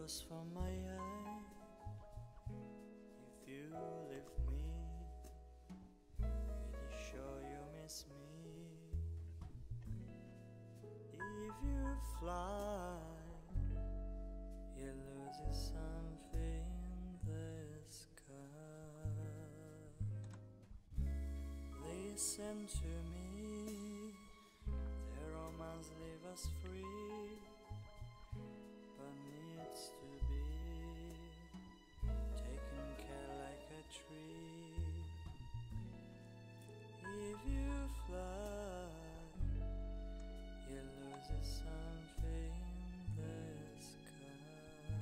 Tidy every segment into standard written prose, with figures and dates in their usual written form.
force from my eye. If you leave me, pretty sure you miss me. If you fly, you lose something in the sky. Listen to me, the romance leave us free, but needs to be taken care like a tree. If you fly, you lose something in the sky.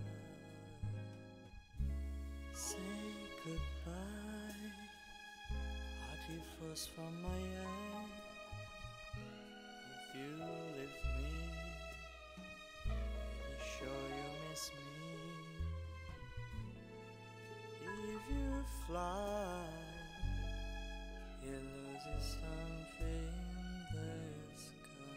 Say goodbye, hearty force from my eye. If you leave me, pretty sure you miss me. If you fly, you lose something in the sky.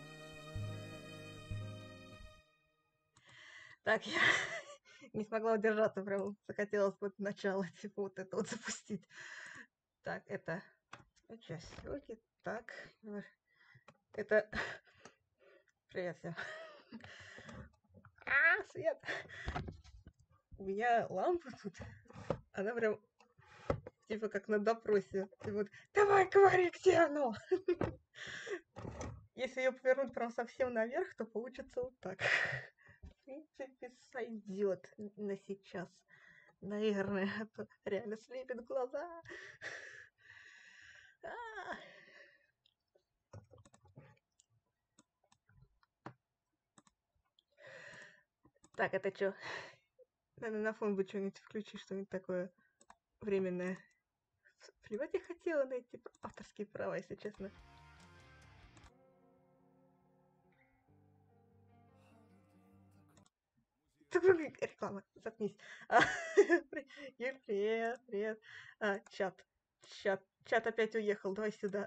Так, я не смогла удержаться, прям захотелось вот начало, типа, вот это вот запустить. Так, это часть съемки. Так, это... Привет всем. Свет! У меня лампа тут, она прям, типа, как на допросе. Типа, вот, давай, говори, где оно? Если ее повернуть прям совсем наверх, то получится вот так. В принципе, сойдет на сейчас. Наверное, это реально слепит глаза. Так, это что? Надо на фон бы что-нибудь включить, что-нибудь такое временное. Плевать я хотела найти авторские права, если честно. Реклама, заткнись. Юль, привет, привет. Чат опять уехал, давай сюда.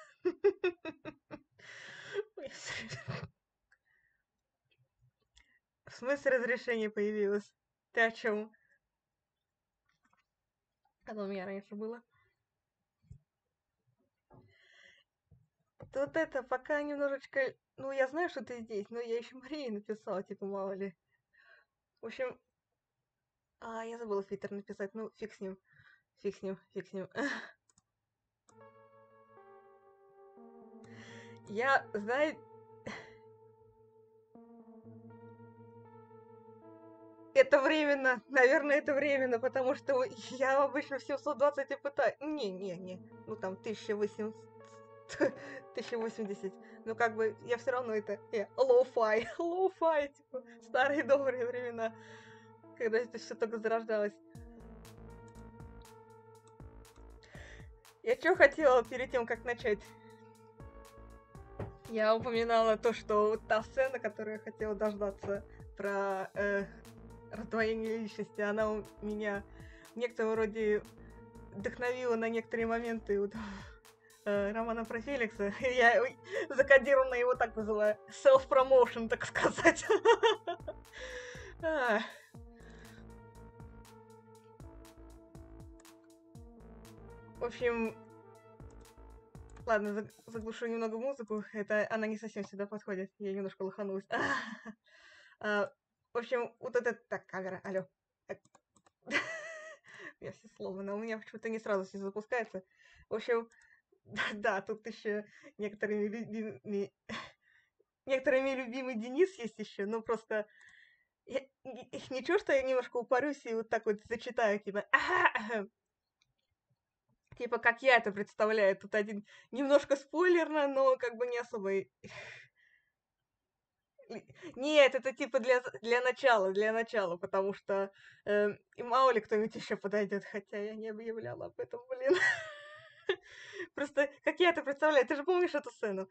В смысле разрешение появилось? Ты о чем? Оно у меня раньше было. Тут это, пока немножечко... Ну, я знаю, что ты здесь, но я еще Марии написала, типа, мало ли. В общем... я забыла фильтр написать, ну, фиг с ним. Фиг с ним. Я, знаю... Это временно, наверное, это временно, потому что я обычно в 720 и пытаюсь... Не. Ну, там, 1080. Ну, как бы, я все равно это... Лоу-фай, типа, старые добрые времена, когда это все только зарождалось. Я что хотела перед тем, как начать? Я упоминала то, что та сцена, которую я хотела дождаться, про раздвоение личности, она у меня в некотором роде вдохновила на некоторые моменты вот, романа про Феликса. Я закодированно его так называю. Self-promotion, так сказать. В общем, ладно, заглушу немного музыку. Это она не совсем сюда подходит. Я немножко лоханулась. В общем, вот это... Так, камера, алло. Я все сломана. У меня почему-то не сразу все запускается. В общем, да, тут еще некоторыми любимый Денис есть еще, но просто... Ничего, что я немножко упарюсь и вот так вот зачитаю, типа... Типа, как я это представляю. Тут один немножко спойлерно, но как бы не особо... Нет, это типа для начала, потому что и мало ли кто-нибудь еще подойдет, хотя я не объявляла об этом, блин. Просто как я это представляю, ты же помнишь эту сцену?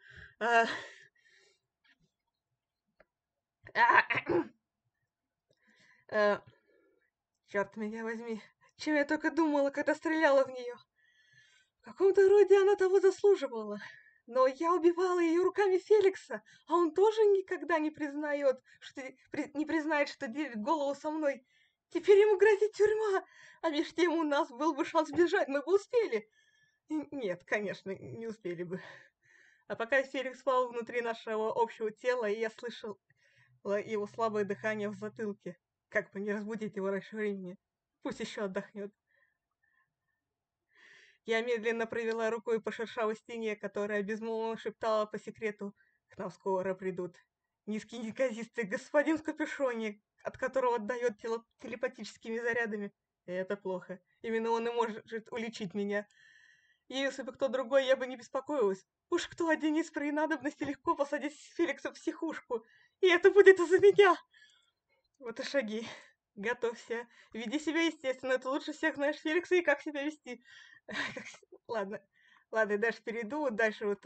Черт меня возьми, чем я только думала, когда стреляла в нее. В каком-то роде она того заслуживала. Но я убивала ее руками Феликса, а он тоже никогда не признает, не признает, что делит голову со мной. Теперь ему грозит тюрьма, а между тем у нас был бы шанс бежать, мы бы успели. Нет, конечно, не успели бы. А пока Феликс спал внутри нашего общего тела, и я слышала его слабое дыхание в затылке, как бы не разбудить его раньше времени. Пусть еще отдохнет. Я медленно провела рукой по шершавой стене, которая безмолвно шептала по секрету: «К нам скоро придут». Низкий неказистый господин в капюшоне, от которого отдает телепатическими зарядами. И это плохо. Именно он и может уличить меня. Если бы кто другой, я бы не беспокоилась. Уж кто, а Денис при надобности легко посадить Феликса в психушку. И это будет из-за меня. Вот и шаги. Готовься. Веди себя естественно. Ты лучше всех знаешь Феликса и как себя вести. Ладно. Ладно, дальше перейду. Дальше вот...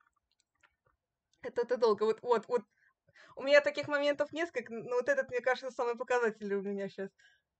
Это долго. Вот. У меня таких моментов несколько, но вот этот, мне кажется, самый показательный у меня сейчас.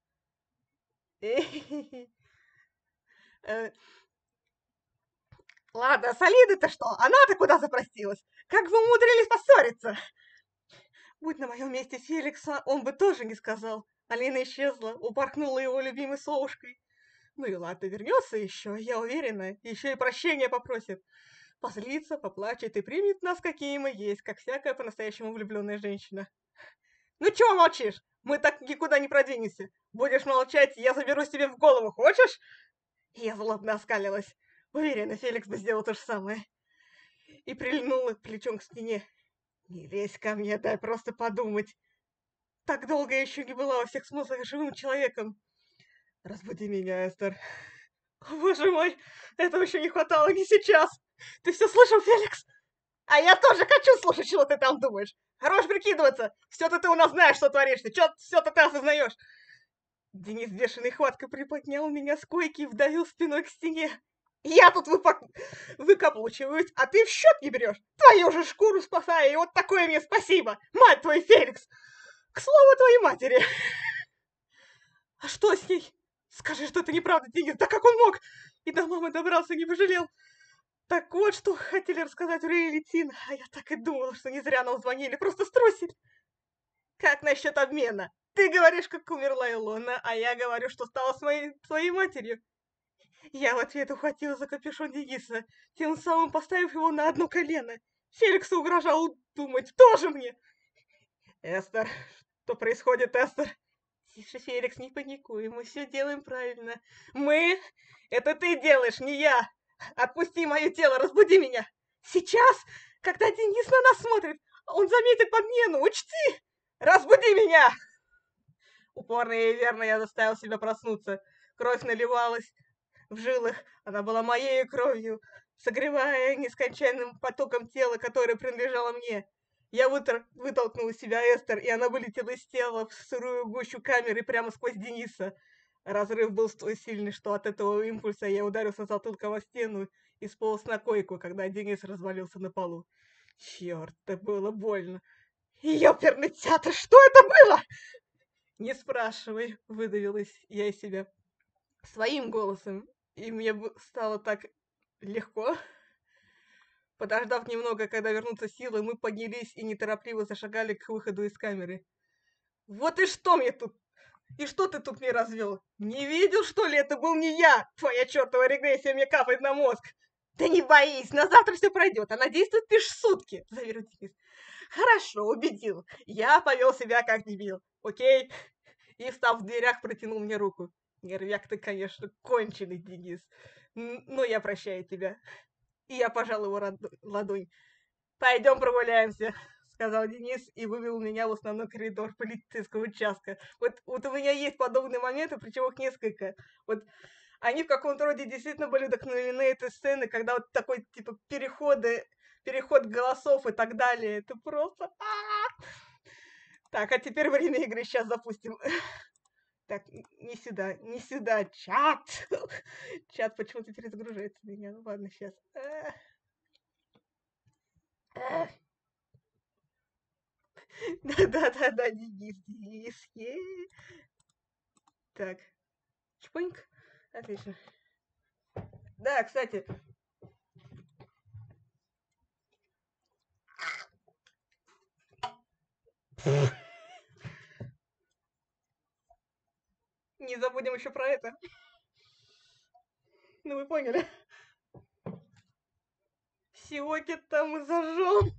Ладно, Солида-то что? Она-то куда запросилась? Как вы умудрились поссориться? Будь на моем месте Феликса, он бы тоже не сказал. Алина исчезла, упорхнула его любимой совушкой. Ну и ладно, вернется еще, я уверена, еще и прощения попросит. Позлится, поплачет и примет нас, какие мы есть, как всякая по-настоящему влюбленная женщина. Ну чего молчишь? Мы так никуда не продвинемся. Будешь молчать, я заберусь тебе в голову, хочешь? Я злобно оскалилась. Уверена, Феликс бы сделал то же самое. И прильнула плечом к стене. Не лезь ко мне, дай просто подумать. Так долго я еще не была во всех смыслах живым человеком. Разбуди меня, Эстер. О, боже мой, этого еще не хватало, не сейчас. Ты все слышал, Феликс? А я тоже хочу слушать, что ты там думаешь. Хорош прикидываться. Все-то ты у нас знаешь, что творишь. Все-то ты осознаешь. Денис бешеной хваткой приподнял меня с койки и вдавил спиной к стене. Я тут выкаблучиваюсь, а ты в счет не берешь. Твою же шкуру спасаю, и вот такое мне спасибо. Мать твою, Феликс. К слову твоей матери. А что с ней? Скажи, что это неправда, Денис. Да как он мог? И до мамы добрался, не пожалел. Так вот, что хотели рассказать Рэй и Летин. А я так и думала, что не зря нам звонили, просто струсили. Как насчет обмена? Ты говоришь, как умерла Илона, а я говорю, что стала своей матерью. Я в ответ ухватила за капюшон Дениса, тем самым поставив его на одно колено. Феликс угрожал думать, тоже мне. Эстер, что происходит, Эстер? Тише, Феликс, не паникуй, мы все делаем правильно. Мы? Это ты делаешь, не я. Отпусти мое тело, разбуди меня. Сейчас, когда Денис на нас смотрит, он заметит подмену, учти. Разбуди меня. Упорно и верно я заставил себя проснуться. Кровь наливалась в жилах, она была моей кровью, согревая нескончаемым потоком тела, которое принадлежало мне. Я вытолкнул из себя Эстер, и она вылетела из тела в сырую гущу камеры прямо сквозь Дениса. Разрыв был столь сильный, что от этого импульса я ударился затылком о стену и сполз на койку, когда Денис развалился на полу. Черт, это было больно. Ёперный театр, что это было? Не спрашивай, выдавилась я из себя своим голосом, и мне стало так легко. Подождав немного, когда вернутся силы, мы поднялись и неторопливо зашагали к выходу из камеры. Вот и что мне тут? И что ты тут мне развел? Не видел, что ли, это был не я? Твоя чертова регрессия мне капает на мозг. Да не боись, на завтра все пройдет, она действует лишь сутки, заверил Денис. Хорошо, убедил. Я повел себя как дебил, окей? И, встав в дверях, протянул мне руку. Нервяк ты, конечно, конченый, Денис. Но я прощаю тебя. И я пожал его ладонь. «Пойдем прогуляемся», — сказал Денис и вывел меня в основной коридор полицейского участка. Вот у меня есть подобные моменты, причем их несколько. Вот они в каком-то роде действительно были вдохновлены этой сцены, когда вот такой, типа, переход голосов и так далее. Это просто... Так, а теперь время игры, сейчас запустим. Так, не сюда, чат. Чат почему-то перезагружается у меня. Ну ладно, сейчас. Да, Денис. Так, чпоньк. Отлично. Да, кстати, Не забудем еще про это. Ну вы поняли. Сиоки там мы зажжем.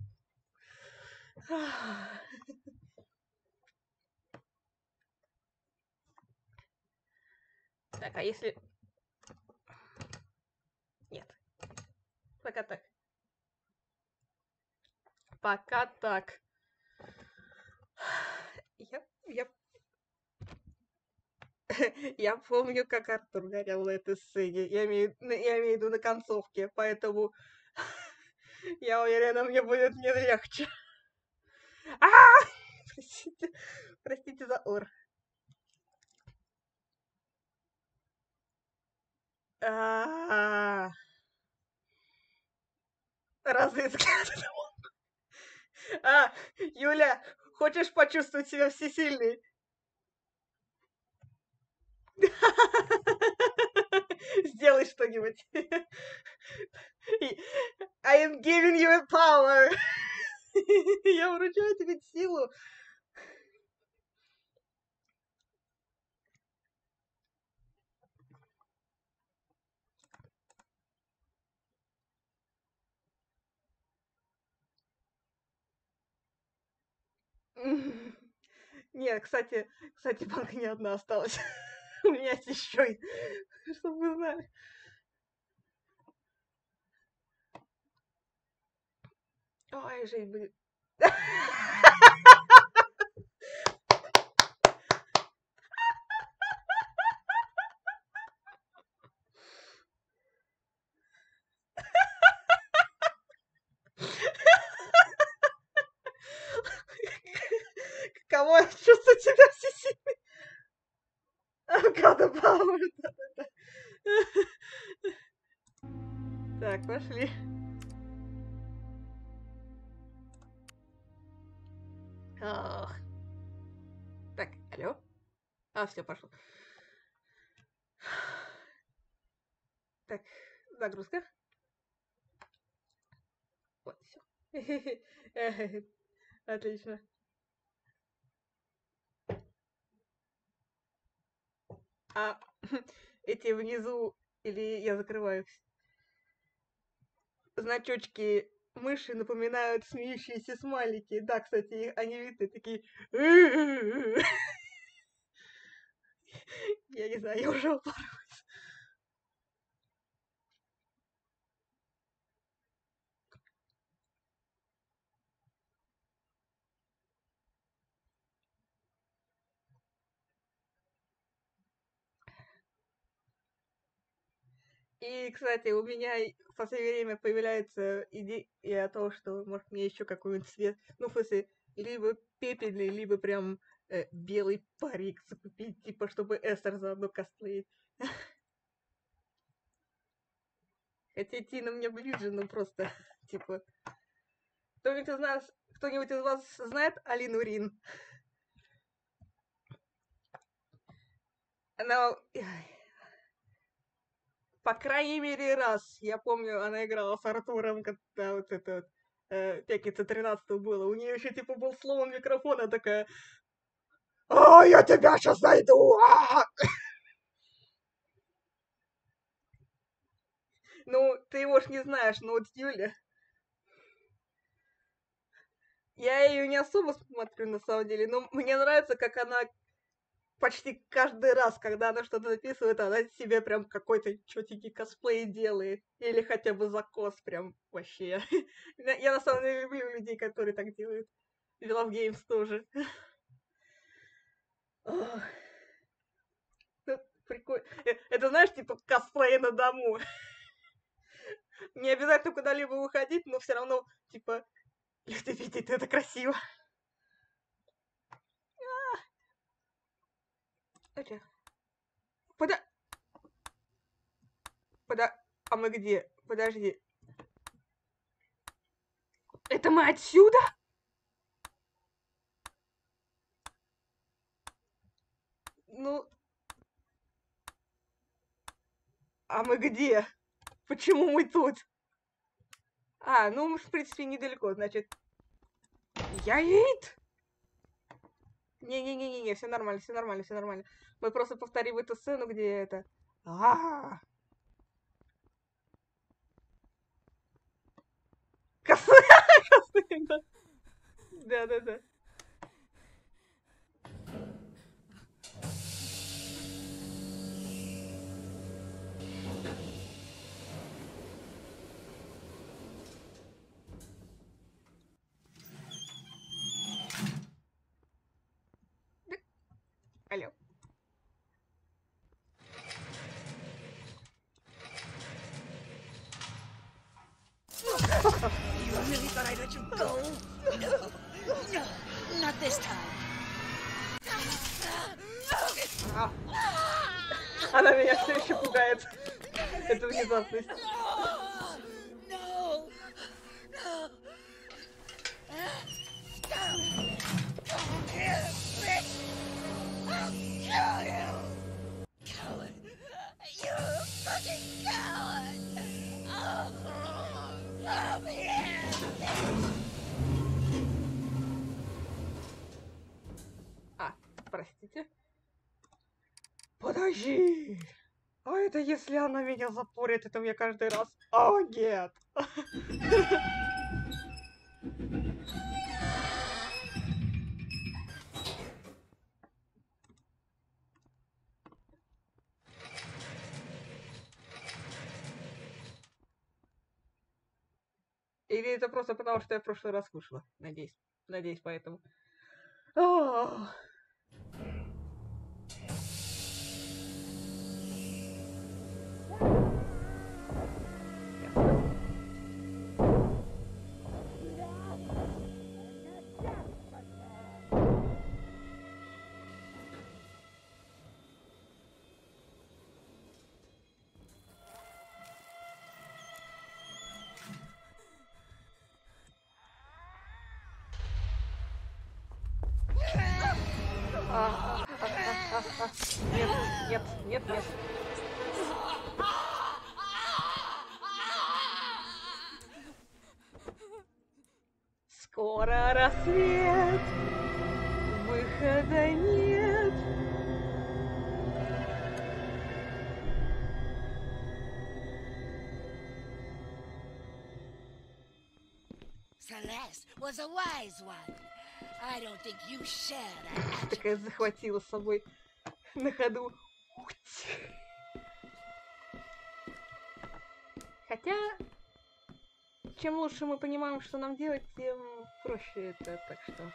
Так, а если... Нет. Пока так. Пока так. Я помню, как Артур горел на этой сцене. Я имею в виду на концовке, поэтому я уверена, мне будет не легче. Простите за ор. Разве взгляд? Юля, хочешь почувствовать себя всесильной? Сделай что-нибудь. I am giving you a power. Я вручаю тебе силу. Нет, кстати, банка не одна осталась. У меня есть еще, чтобы вы знали. Ой, жить будет. Кого чувствую себя всесильной? God power. Так, пошли. Так, алло. Все, пошло. Так, загрузка. Вот, все. Отлично. Эти внизу, или я закрываюсь? Значочки мыши напоминают смеющиеся смайлики. Да, кстати, они видны такие. Я не знаю, я уже упоролась. И, кстати, у меня в последнее время появляется идея о том, что, может, мне еще какой-нибудь цвет, ну, в смысле, либо пепельный, либо прям белый парик закупить, типа, чтобы Эстер заодно косплеить. Хотя Тина мне ближе, но просто, типа... Кто-нибудь из вас знает Алину Рин? Она... По крайней мере, раз. Я помню, она играла с Артуром, когда вот это вот Пятница 13 было. У нее еще типа был сломан микрофон, она такая... я тебя сейчас найду! Ну, ты его ж не знаешь, но вот Юля... Я ее не особо смотрю, на самом деле, но мне нравится, как она почти каждый раз, когда она что-то записывает, она себе прям какой-то чётенький косплей делает. Или хотя бы закос прям вообще. Я на самом деле люблю людей, которые так делают. В Love Games тоже. Прикольно. Это, знаешь, типа косплей на дому. Не обязательно куда-либо выходить, но все равно, типа, люди видят, это красиво. А мы где? Подожди. Это мы отсюда? Ну... А мы где? Почему мы тут? Ну, в принципе, недалеко, значит... Я Эйд? Не-не-не-не, все нормально, все нормально, все нормально. Мы просто повторим эту сцену, где это... А-а-а. Косые, да. Да-да-да. Алло. You really thought I'd let you go? No, no, not this time. А. Она меня все еще пугает. Это внезапность. No, no. Don't kill me. I'll kill you. Coward. You fucking coward. Come here. А, простите. Подожди. А это если она меня запорит, это мне каждый раз... О, нет. Или это просто потому, что я в прошлый раз вышла? Надеюсь. Надеюсь, поэтому. Ах. Нет, нет, нет, нет. Скоро рассвет, выхода нет. Celeste was a wise one. I don't think you share that. Такая захватила с собой на ходу. Хотя, чем лучше мы понимаем, что нам делать, тем проще это, так что...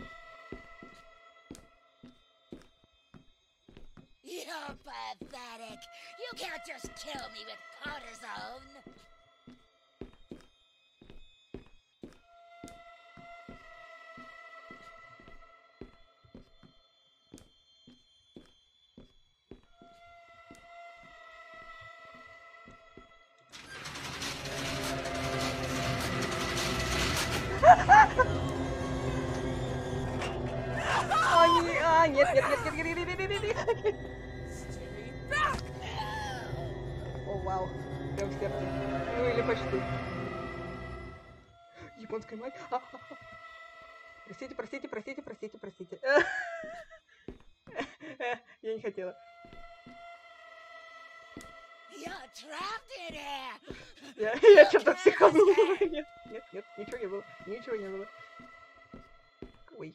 You're pathetic. You can't just kill me with cortisone. Нет, нет, нет, нет, нет, нет, нет, нет, нет. О, вау. Прям в сердце. Ну или почти. Японская мать. Простите, простите, простите, простите, простите. Я не хотела. You're trapped in here. Я что-то психанула. Нет, нет, нет, ничего не было. Ничего не было. Ой.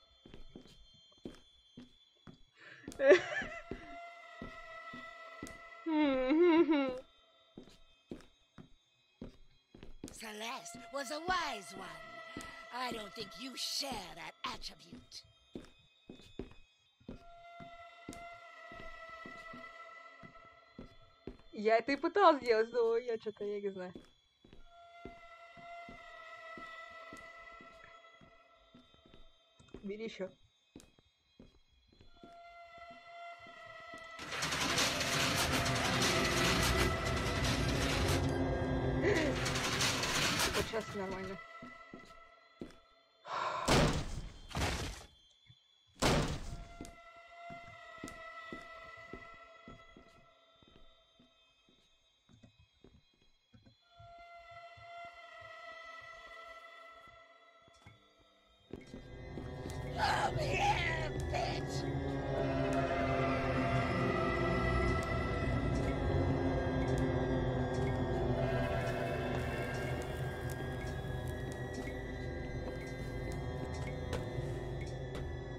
Celeste was a wise one. I don't think you share that attribute. Я это и пыталась сделать, но я что-то, я не знаю. Бери еще. Вот сейчас нормально. Come here,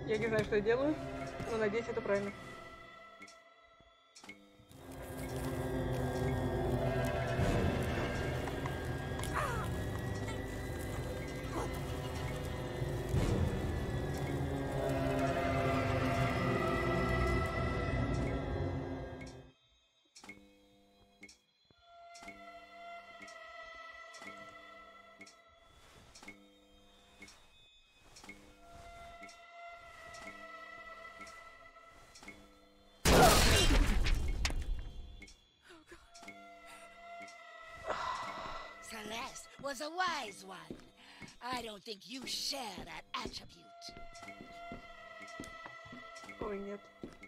Я не знаю, что я делаю, но надеюсь, это правильно. Celeste was a wise one. I don't think you share that attribute. Ой, нет.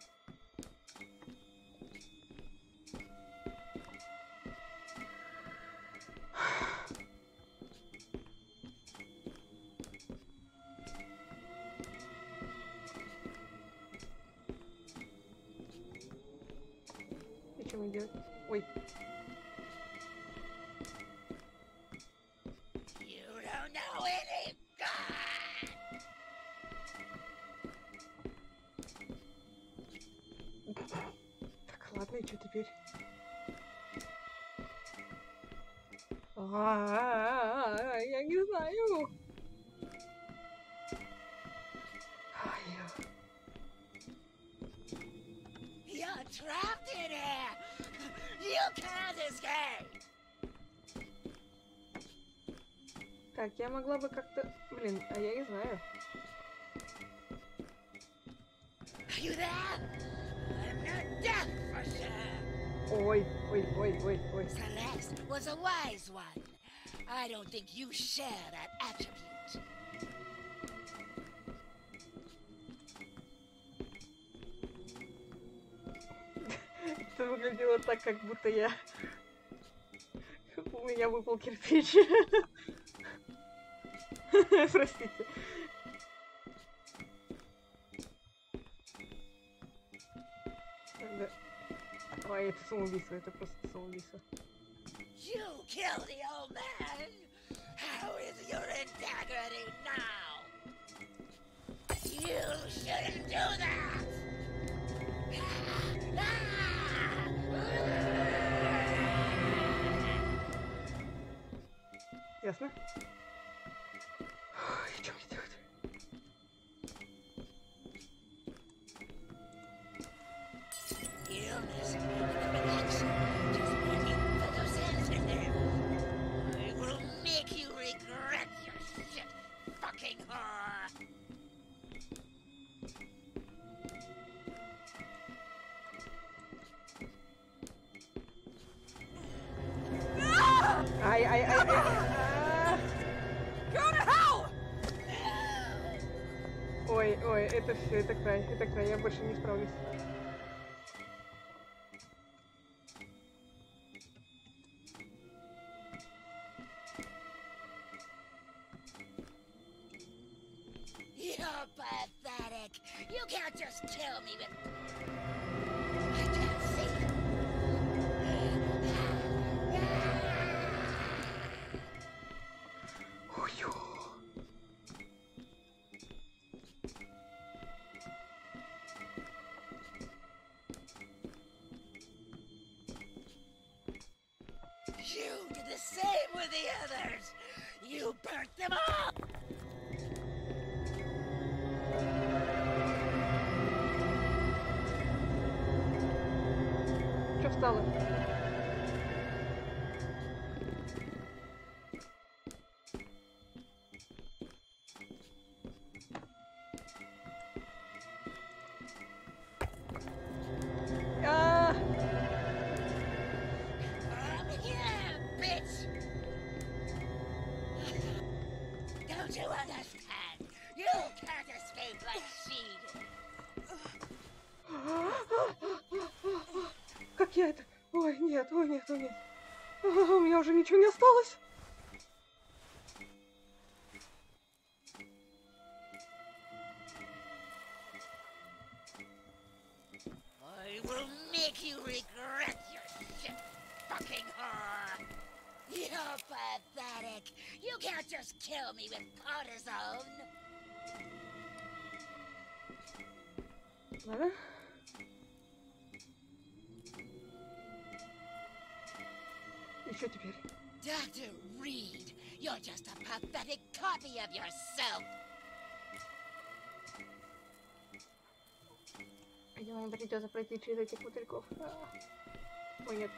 И что мне делать? Ой. You don't know any God. Так, ладно, и что теперь? Я не знаю. You're trapped in here. You can't escape. Так, я могла бы как-то... Блин, а я не знаю. Are you there? I'm not deaf for sure. Ой. Celeste was a wise one. I don't think you share that attribute. Это выглядело так, как будто я... У меня выпал кирпич. Простите. Да. Ой, это самоубийство, это просто самоубийство. You killed the old man. How is your integrity now? You shouldn't do that. Ясно? Ой, что мне делать? Illness and connection just making photosynthesis. I will make you regret your shit, fucking whore. Ай. Ой, это все, это край, я больше не справлюсь. You're pathetic. You can't just kill me with... I can't see it. Ой. You did the same with the others. You burnt them all. Что встало? Come here, bitch. Don't you understand? You can't escape like she did. Как я это? Ой, нет. У меня уже ничего не осталось. I will make you regret your shit, fucking whore. You're pathetic. You can't just kill me with cortisone. Ладно. И что теперь? Dr. Reed, you're just a pathetic copy of yourself. Видимо, мне придется пройти через этих мотыльков. Ой, нет.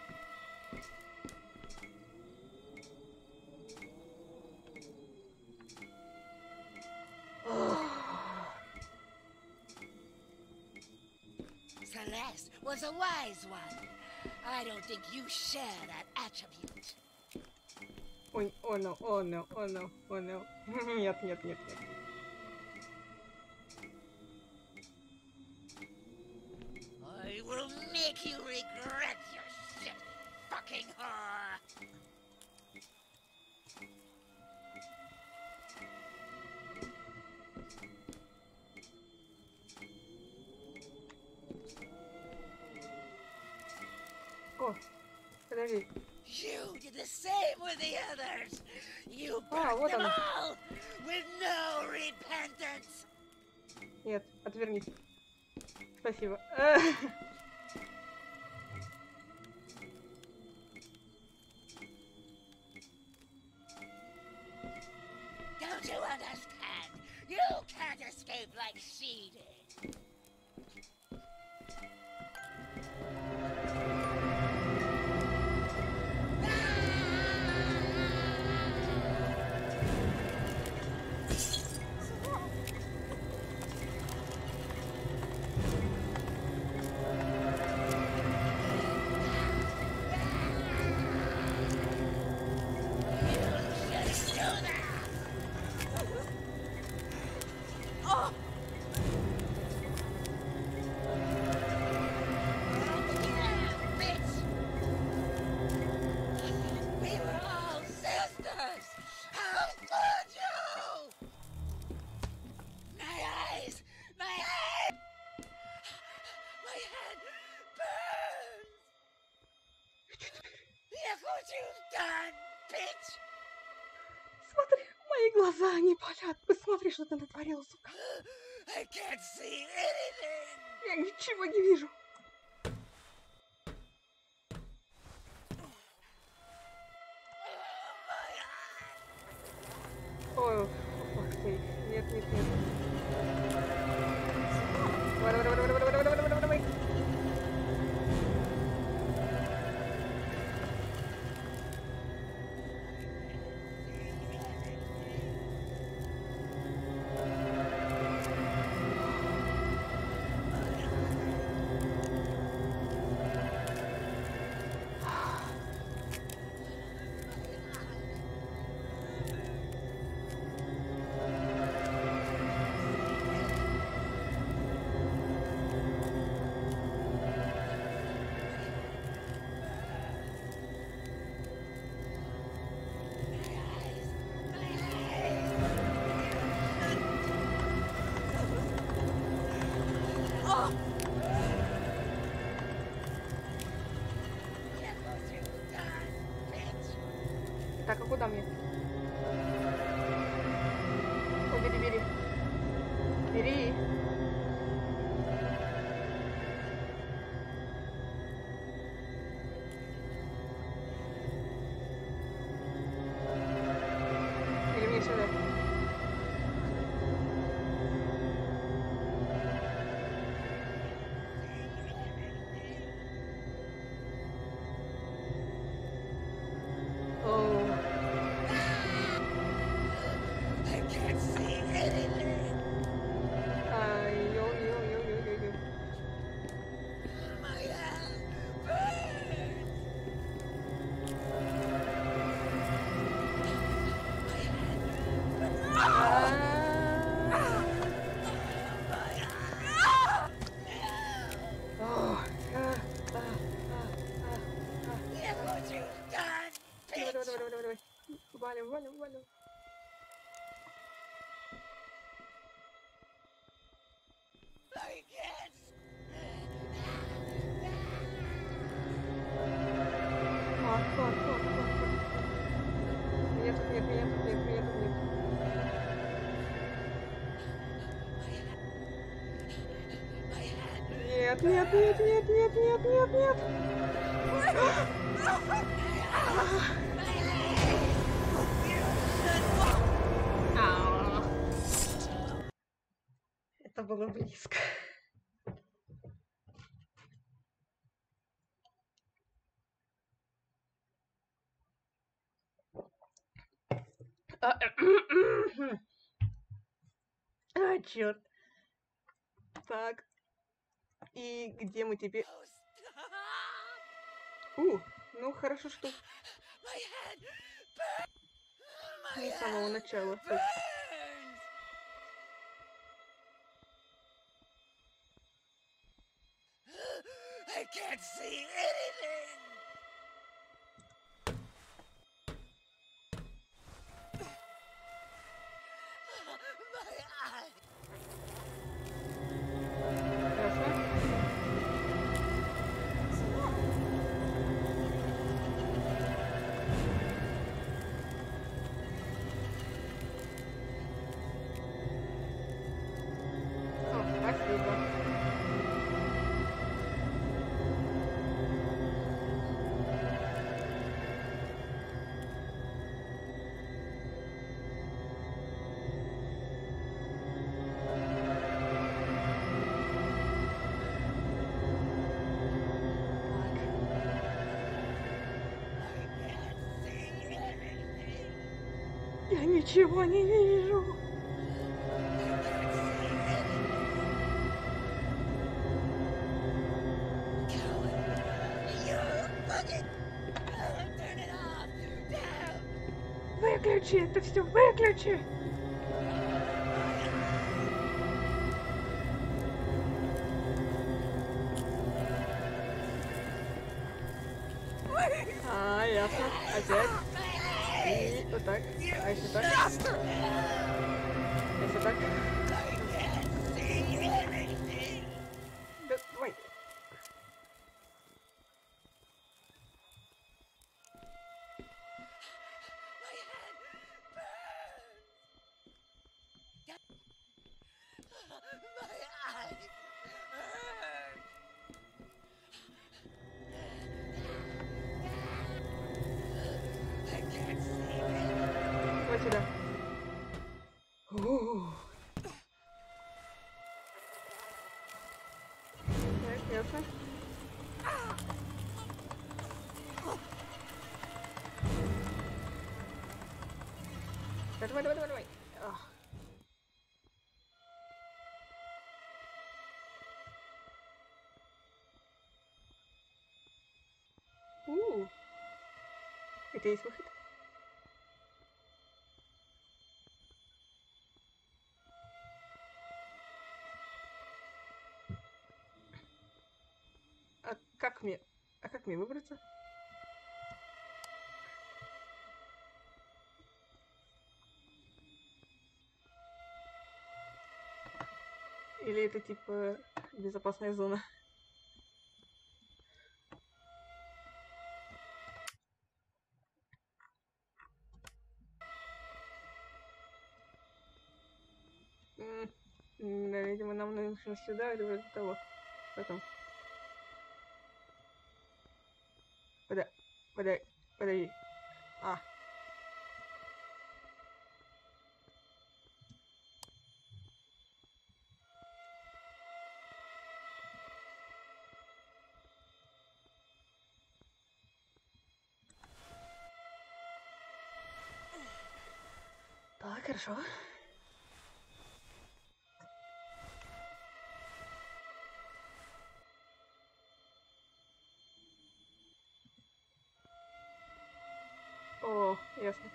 Celeste was a wise one. I don't think you share that attribute. Ой, о, no, о, no, о, no, о, no. Нет, нет, нет, нет. I will make you regret your shit, fucking whore. О, подожди. You did the same with the others. You А, burned вот them она. all with no repentance. Нет, отвернись. Спасибо. Don't you understand? You can't escape like she did. We were all sisters. How could you? My eyes, my head, my head burns. Look what you've done, bitch. Смотри, мои глаза не болят. Посмотри, что ты натворила, сука. I can't see anything. Я ничего не вижу. Ой, ух ты. Нет, нет, нет. Давай, давай, давай, давай, давай, давай, давай, давай. Так, а куда мне? Ой, бери, бери. Бери. Или мне сюда? Оу. I can't see anything. Ай-ё-ё-ё-ё-ё-ё. My hand burns. My hand. Look what you've done, Давай, bitch. давай, давай, давай, давай. Валим, валим, валим. I can't. Хват. Меня тут нет, меня тут нет, меня тут нет. Нет, нет, нет, нет, нет, нет, нет, нет. А. Это было близко. Черт. Так. И где мы теперь? Oh, stop! Ну хорошо, что My head burns! My не с самого head начала. burns! I can't see anything! My eye! Ясно. О, спасибо. Я ничего не вижу. Выключи это все, выключи. Ясно. Опять. И вот так. А если так? Если так? Да, давай. Вот сюда. Так, ясно. Давай, давай, давай, давай. Это есть выход? А как мне выбраться? Или это типа безопасная зона? Да, видимо, нам нужно сюда или вроде того. Потом. Подожди. Так, хорошо. О, ясно.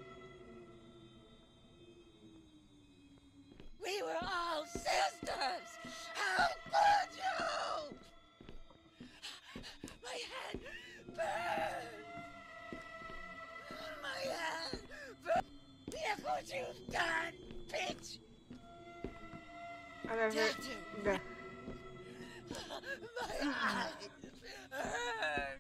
We were all sisters! How could you? My head burns! My head burns! Look what you've done, bitch! Она же... Tattoo! Да. My eyes hurt!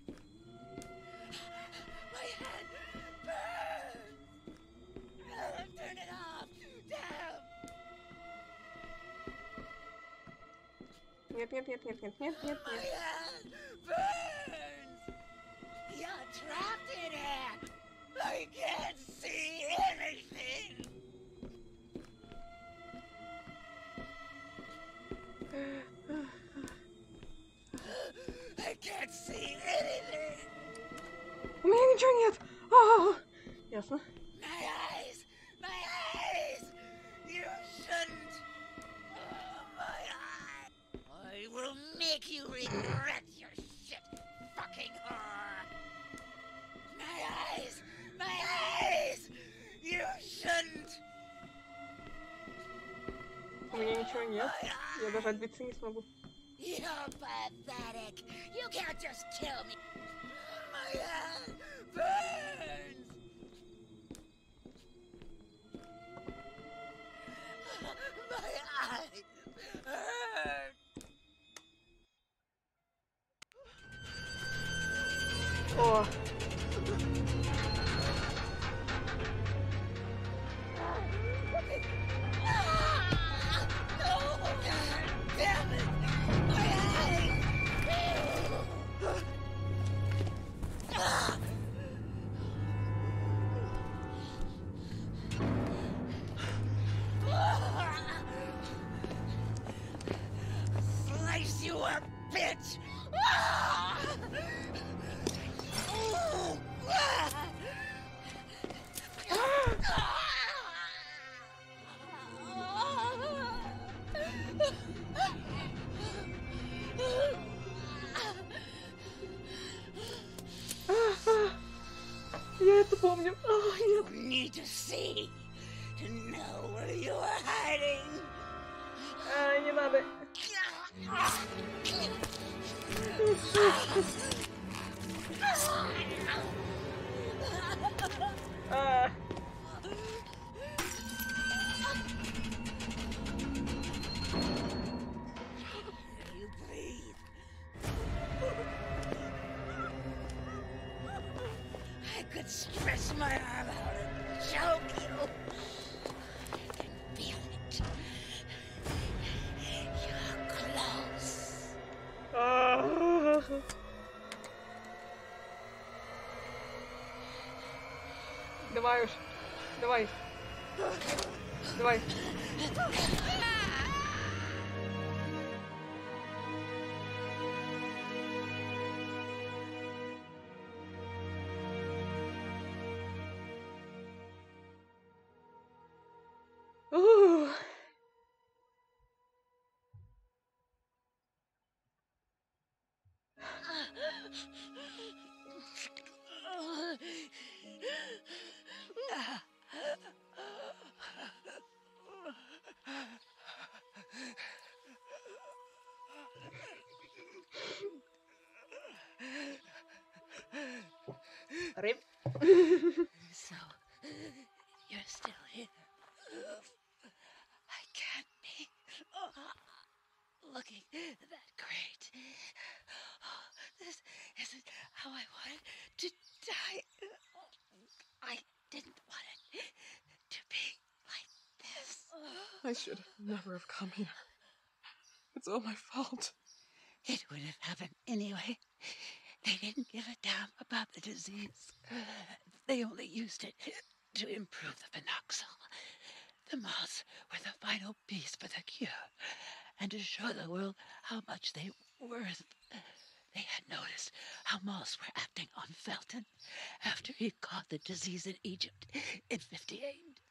My head burns! Turn it off! Damn! нет, нет, нет, нет, нет, нет, нет, My нет. hand burns! You're trapped in here! I can't see anything! I can't see anything! У меня ничего нет. А, ясно. My eyes! My eyes! You shouldn't! Oh, my eye! I will make you regret your shit, fucking whore! My eyes! My eyes! You shouldn't! У меня ничего нет. My Я eyes! даже отбиться не смогу. You're pathetic! You can't just kill me! My hand burns! My eyes hurt! О, No! Damn it! My eyes! Slice you up, bitch! я это помню. А, нет. You need to see, to know where you are hiding. А, не надо. А, You breathe. I could stretch my arm out and choke you. I can feel it. You're close. а. Давай уж. Давай. Давай. Ух. Рип. So, you're still here. I can't be looking that great. This isn't how I wanted to die. I didn't want it to be like this. I should never have come here. It's all my fault. It would have happened anyway. They didn't give a damn about the disease. They only used it to improve the phenoxyl. The moths were the final piece for the cure, and to show the world how much they were worth. They had noticed how moths were acting on Felton after he caught the disease in Egypt in 58.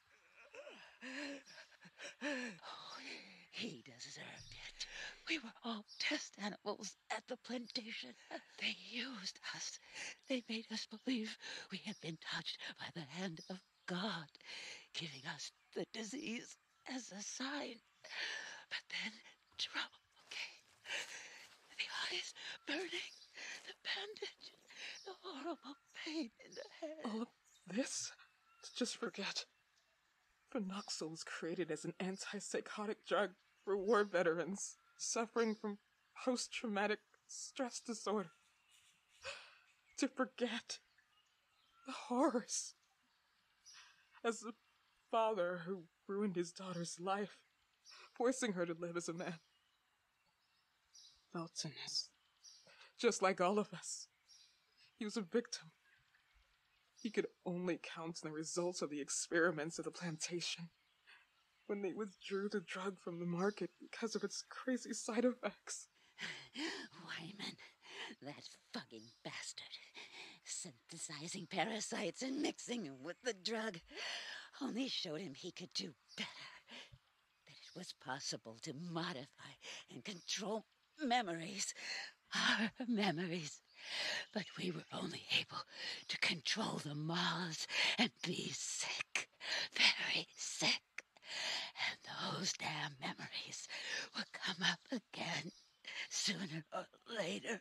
Oh, he deserved it. We were all test animals at the plantation. They used us. They made us believe we had been touched by the hand of God, giving us the disease as a sign. But then trouble came. The eyes burning, the bandage, the horrible pain in the head. All of this? Just forget. Phenoxyl was created as an antipsychotic drug for war veterans suffering from post-traumatic stress disorder. To forget the horrors. As a father who ruined his daughter's life, forcing her to live as a man. Felton is just like all of us. He was a victim. He could only count on the results of the experiments of the plantation. When they withdrew the drug from the market because of its crazy side effects. Wyman, that fucking bastard. Synthesizing parasites and mixing them with the drug only showed him he could do better. That it was possible to modify and control memories. Our memories. But we were only able to control the moths and be sick. Very sick. And those damn memories will come up again sooner or later.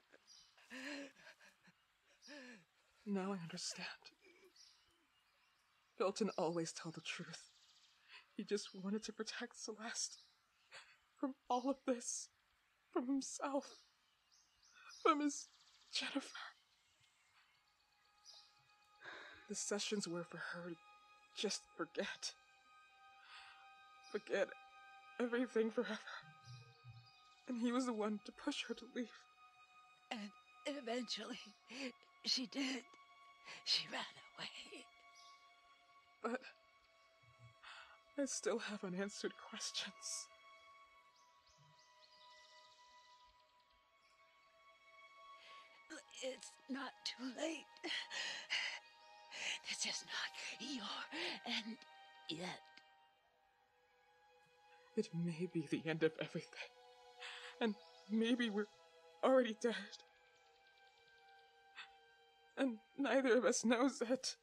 Now I understand. Felton always told the truth. He just wanted to protect Celeste. From all of this. From himself. From his Jennifer. The sessions were for her to just forget. Forget everything forever. And he was the one to push her to leave. And eventually, she did. She ran away. But I still have unanswered questions. It's not too late. This is not your end yet. It may be the end of everything. And maybe we're already dead. And neither of us knows it.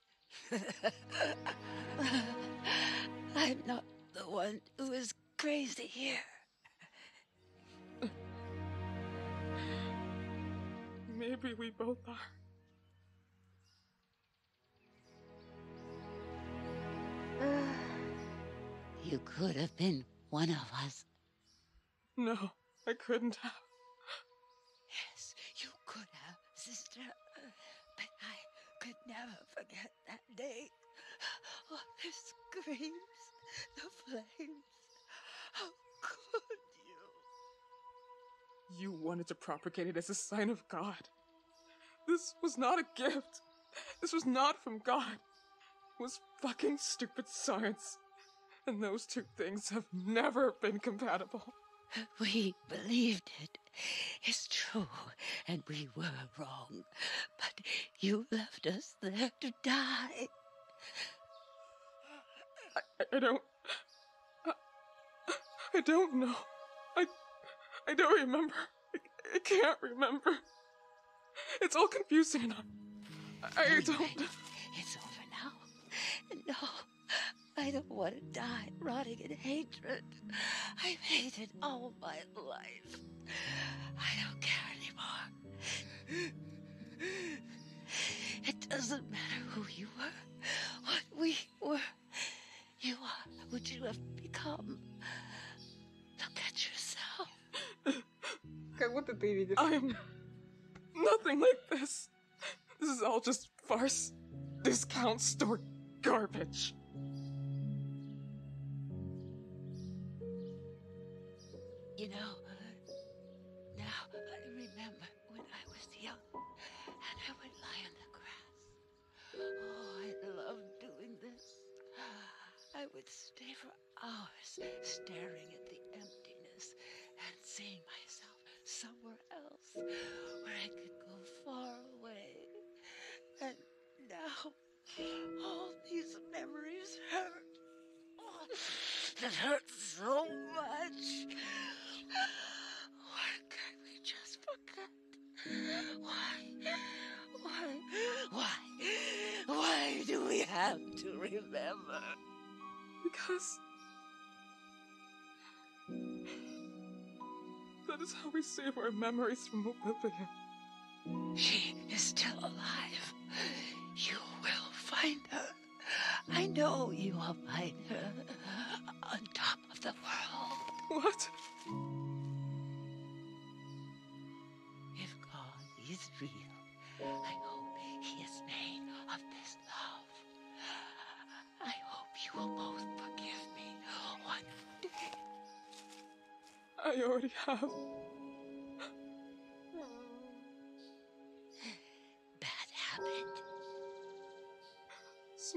I'm not the one who is crazy here. Maybe we both are. You could have been one of us. No, I couldn't have. Yes, you could have, sister. But I could never forget that day. Oh, the screams, the flames. How could you? You wanted to propagate it as a sign of God. This was not a gift. This was not from God. It was fucking stupid science. And those two things have never been compatible. We believed it. It's true, and we were wrong. But you left us there to die. I don't know. I don't remember. I can't remember. It's all confusing and I Anyway, don't... It's over now. No, I don't want to die rotting in hatred. I've hated all my life. I don't care anymore. It doesn't matter who you were, what we were. You are what you have become. Look at yourself. Как будто ты видишь. I'm nothing like this. This is all just farce. Discount store garbage. You know, now I remember when I was young and I would lie on the grass. Oh, I loved doing this. I would stay for hours staring at the emptiness and seeing myself somewhere else where I could go far away. And now, all these memories hurt. Oh, it hurts so much. Why can't we just forget? Why do we have to remember? Because... that is how we save our memories from oblivion. She is still alive. You will find her. I know you will find her on top of the world. What? If God is real, I hope he is made of this love. I hope you will both forgive me one day. I already have.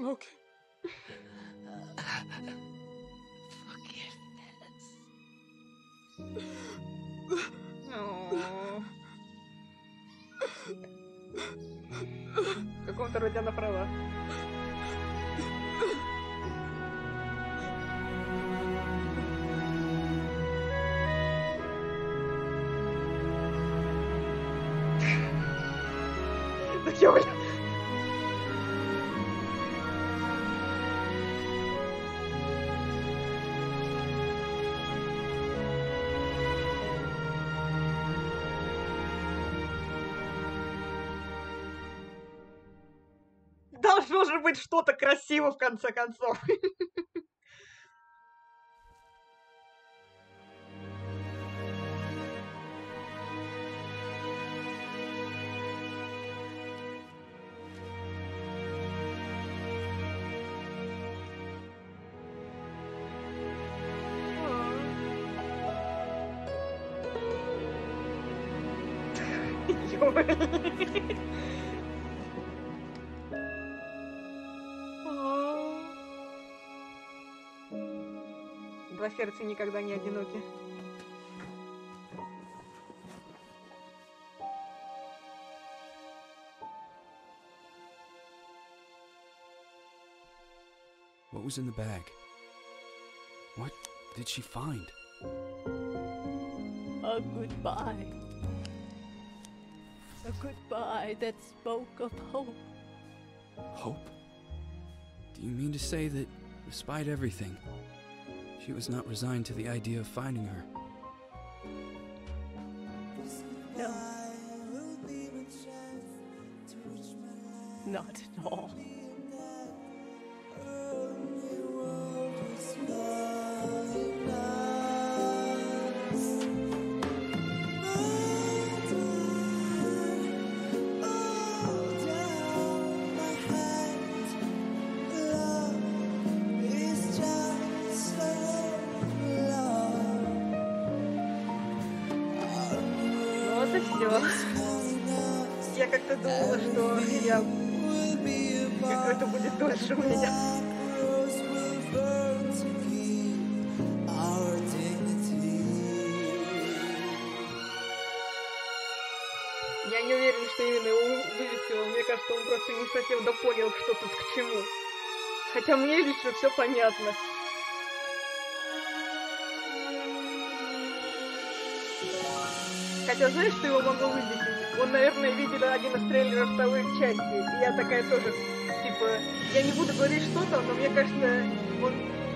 smoking. О. В каком-то роде она права. Да ёль. Должно же быть что-то красиво в конце концов. Два сердца никогда не одиноки. What was in the bag? What did she find? A goodbye. A goodbye that spoke of hope. Hope? Do you mean to say that, despite everything, she was not resigned to the idea of finding her? No. Not at all. Вот и все. Я как-то думала, что это будет дольше у меня. Я не уверена, что именно его вывесило. Мне кажется, он просто не совсем допонял, что тут к чему. Хотя мне лично все понятно. Хотя знаешь, что его могло выбесить? Он, наверное, видел один из трейлеров второй части. И я такая тоже, типа, я не буду говорить что там, но мне кажется, он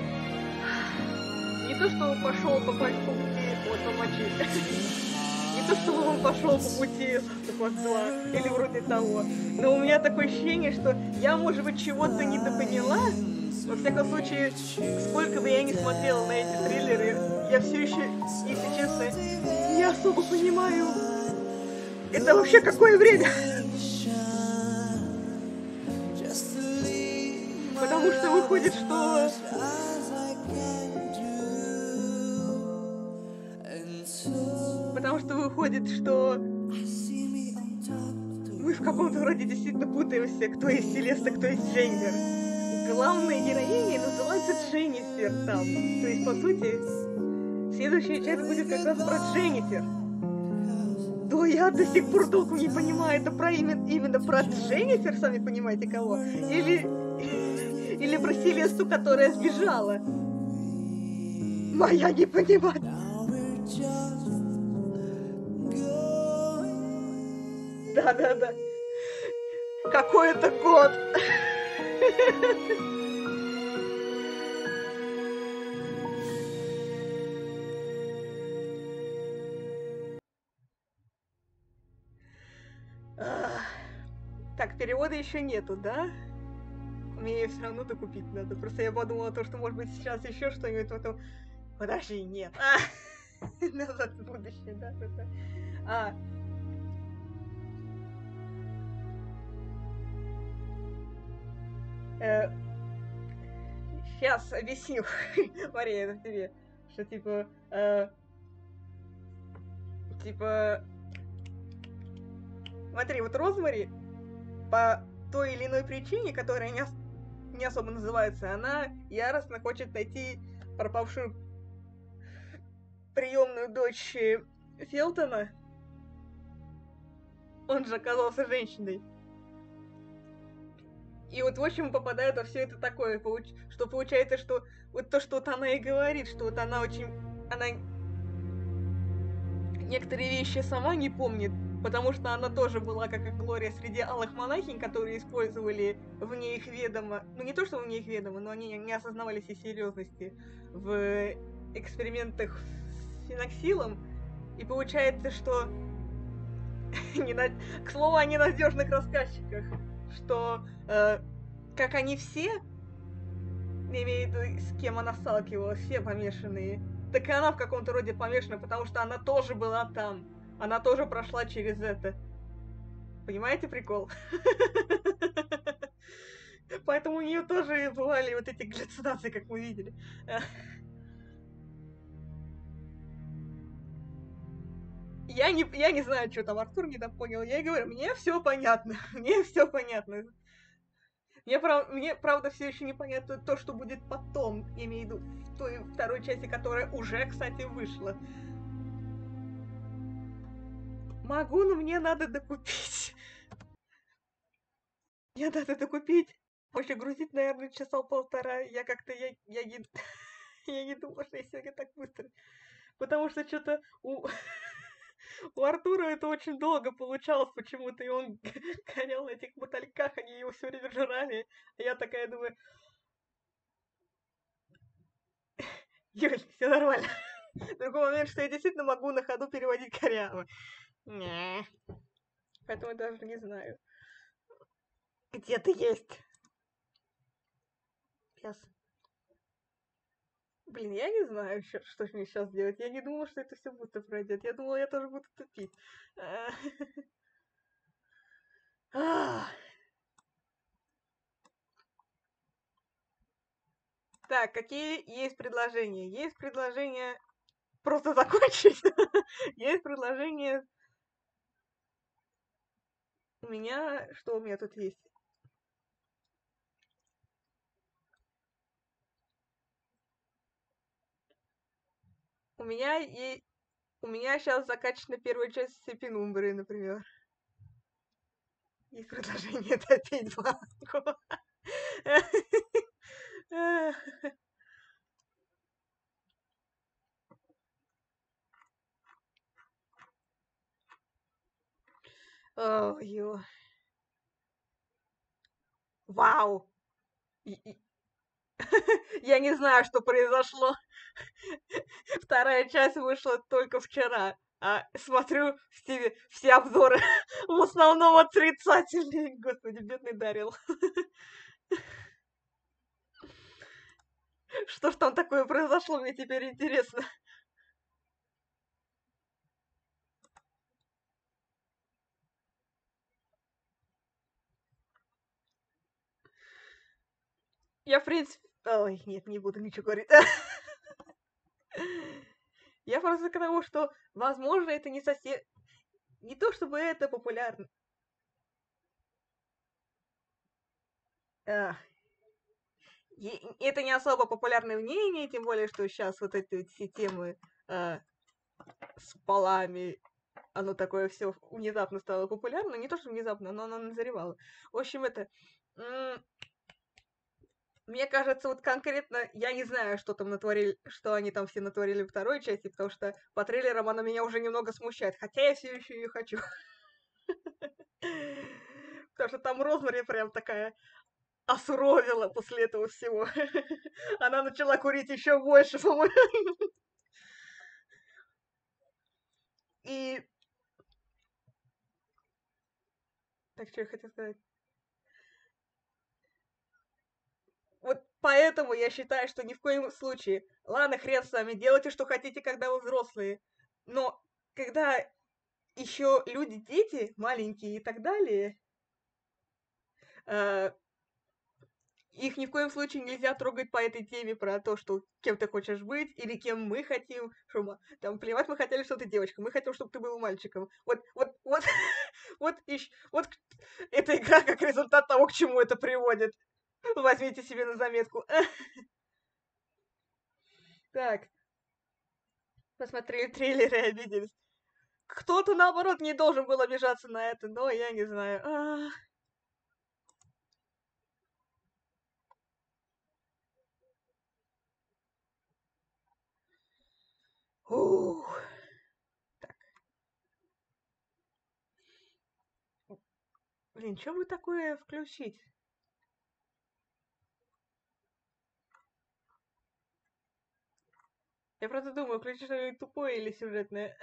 не то, что он пошел по пути, вот по мочи. Не то, что он пошел по пути Last of Us 2, или вроде того. Но у меня такое ощущение, что я, может быть, чего-то недопоняла. Во всяком случае, сколько бы я ни смотрела на эти трейлеры, я все еще, если честно, не особо понимаю, это вообще какое время? Потому что выходит, что... Потому что выходит, что... Мы в каком-то роде действительно путаемся, кто есть Селеста, кто есть Дженнифер. Главная героиня называется Дженнифер там. То есть, по сути, следующая часть будет как раз про Дженнифер. Да я до сих пор толком не понимаю, это про именно про Дженнифер, сами понимаете кого? Или про Селесту, которая сбежала. Моя не понимает. Да. Какой это год? Так, перевода еще нету, да? Мне ее все равно докупить надо. Просто я подумала, что может быть сейчас еще что-нибудь потом. Подожди, нет. Назад в будущее, да? Сейчас объясню, Мария, это тебе, что смотри, вот Розмари по той или иной причине, которая не не особо называется. Она яростно хочет найти пропавшую приемную дочь Фелтона. Он же оказался женщиной. И вот в общем попадает во все это такое, что получается, что вот то, что вот она и говорит, что вот она некоторые вещи сама не помнит, потому что она тоже была, как и Глория, среди алых монахинь, которые использовали вне их ведома, ну не то, что вне их ведома, но они не осознавали всей серьезности в экспериментах с феноксилом, и получается, что, к слову о ненадежных рассказчиках, что как они все, имею в виду, с кем она сталкивалась, все помешанные, так и она в каком-то роде помешана, потому что она тоже была там. Она тоже прошла через это. Понимаете прикол? Поэтому у нее тоже бывали вот эти галлюцинации, как мы видели. Я не знаю, что там Артур не понял. Я ей говорю, мне все понятно. Мне все понятно. Мне, правда, все еще непонятно то, что будет потом, я имею в виду, в той второй части, которая уже, кстати, вышла. Могу, но мне надо докупить. Мне надо докупить. Больше грузить, наверное, часа полтора. Я как-то, я не думала, что я сегодня так быстро. Потому что что-то у Артура это очень долго получалось почему-то, и он гонял на этих мотыльках, они его все время жрали. А я такая думаю, Юль, все нормально. Другой момент, что я действительно могу на ходу переводить коряво. Не. Поэтому я даже не знаю. Где ты есть? Сейчас. Блин, я не знаю, что мне сейчас делать. Я не думала, что это все быстро пройдет. Я думала, я тоже буду тупить. Так, какие есть предложения? Есть предложение просто закончить. Есть предложение... У меня... Что у меня тут есть? У меня сейчас закачана первая часть Пенумбры, например. Есть предложение допить банку. Ой, вау! Я не знаю, что произошло. Вторая часть вышла только вчера. А смотрю все обзоры в основном отрицательные. Господи, бедный Дарил. Что ж там такое произошло, мне теперь интересно. Я, в принципе... Ой, нет, не буду ничего говорить. Я просто к тому, что, возможно, это не совсем... Не то, чтобы это популярно. Это не особо популярное мнение, тем более, что сейчас вот эти вот все темы с полами, оно такое все внезапно стало популярно. Не то, что внезапно, но оно назревало. В общем, это... Мне кажется, вот конкретно, я не знаю, что там натворили, что они там все натворили в второй части, потому что по трейлерам она меня уже немного смущает, хотя я все еще ее хочу. Потому что там Розмари прям такая осуровила после этого всего. Она начала курить еще больше, по-моему. И... Так, что я хотела сказать? Вот поэтому я считаю, что ни в коем случае, ладно, хрен с вами, делайте, что хотите, когда вы взрослые, но когда еще люди, дети, маленькие и так далее, их ни в коем случае нельзя трогать по этой теме про то, что кем ты хочешь быть, или кем мы хотим, что там, плевать, мы хотели, что ты девочка, мы хотим, чтобы ты был мальчиком. Вот эта игра как результат того, к чему это приводит. Возьмите себе на заметку. Так, посмотрели трейлеры и обиделись. Кто-то, наоборот, не должен был обижаться на это, но я не знаю. Ух. Так. Блин, что бы такое включить? Я просто думаю, включить что-нибудь тупое или сюжетное.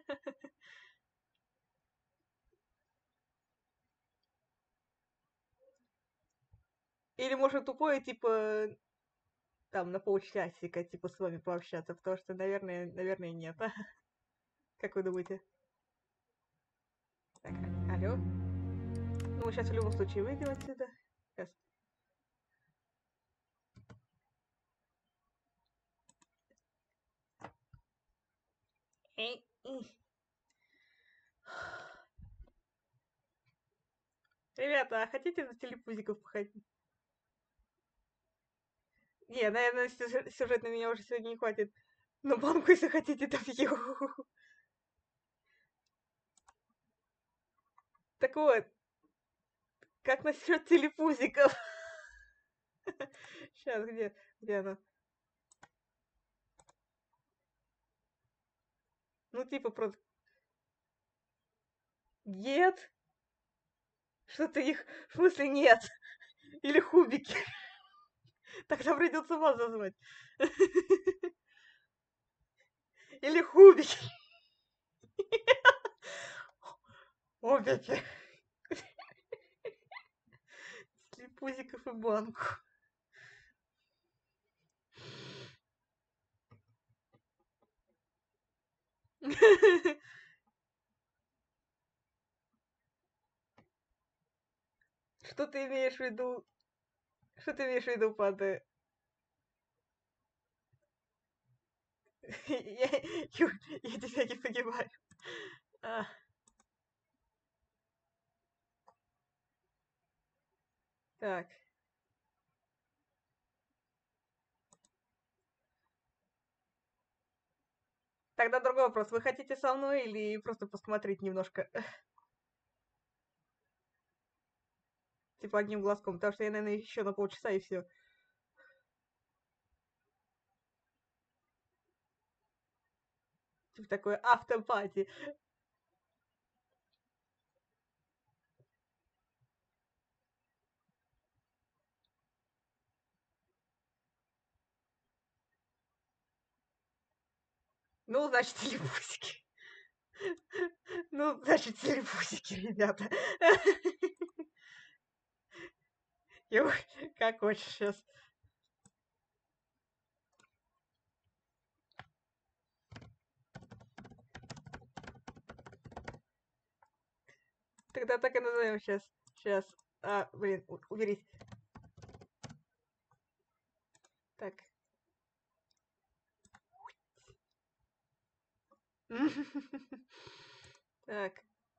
Или, может, тупое, типа, там, на полчасика, типа, с вами пообщаться, потому что, наверное, нет. Как вы думаете? Так, алло? Ну, мы сейчас в любом случае выйдем отсюда. Сейчас. Ребята, а хотите на телепузиков походить? Не, наверное, сюжет на меня уже сегодня не хватит. Но банку, если хотите, добью. Так вот, как насчет телепузиков? Сейчас, где она? Ну, типа, просто... Нет? Что-то их... В смысле, нет? Или хубики? Тогда придется вас зазвать. Или хубики. Обе. Телепузиков и банку. Что ты имеешь в виду? Что ты имеешь в виду под... Юль, я тебя не понимаю. Так. Тогда другой вопрос. Вы хотите со мной или просто посмотреть немножко? Типа одним глазком, потому что я, наверное, еще на полчаса и все. Типа такое автопати. Ну, значит, телепузики. Ну, значит, телепузики, ребята. Юр, как хочешь сейчас. Тогда так и назовем сейчас. Сейчас. Блин, уберись. Так. Так.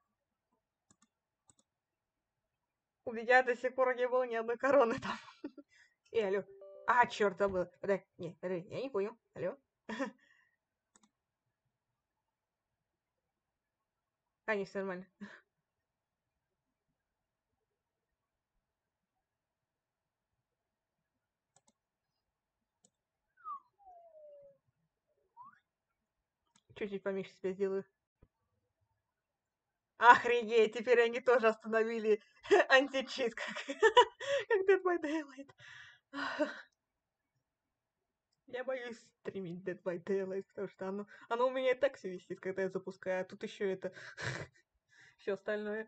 У меня до сих пор не было ни одной короны там. Алло. Черт, забыл. Да, не, я не понял. Алло. Конечно, нормально. Чуть-чуть поменьше себя сделаю. Охренеть, теперь они тоже остановили античит, как Dead by Daylight. Я боюсь стримить Dead by Daylight, потому что оно у меня и так все висит, когда я запускаю, а тут еще это все остальное.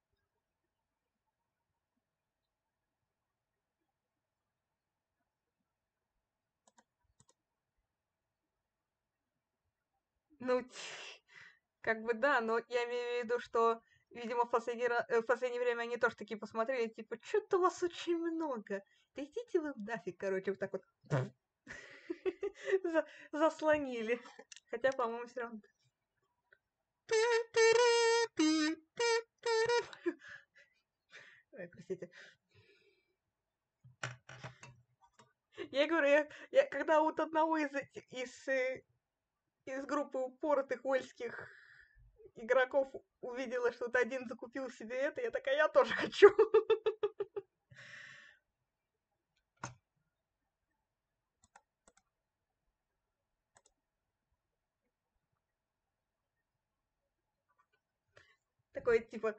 Ну, как бы да, но я имею в виду, что, видимо, в последнее время они тоже такие посмотрели, типа, что-то у вас очень много. Да идите вы нафиг, короче, вот так вот заслонили. Хотя, по-моему, все равно. Ой, простите. Я говорю, я когда вот одного из группы упоротых уэльских игроков увидела, что вот один закупил себе это, я такая, я тоже хочу. Такой, типа...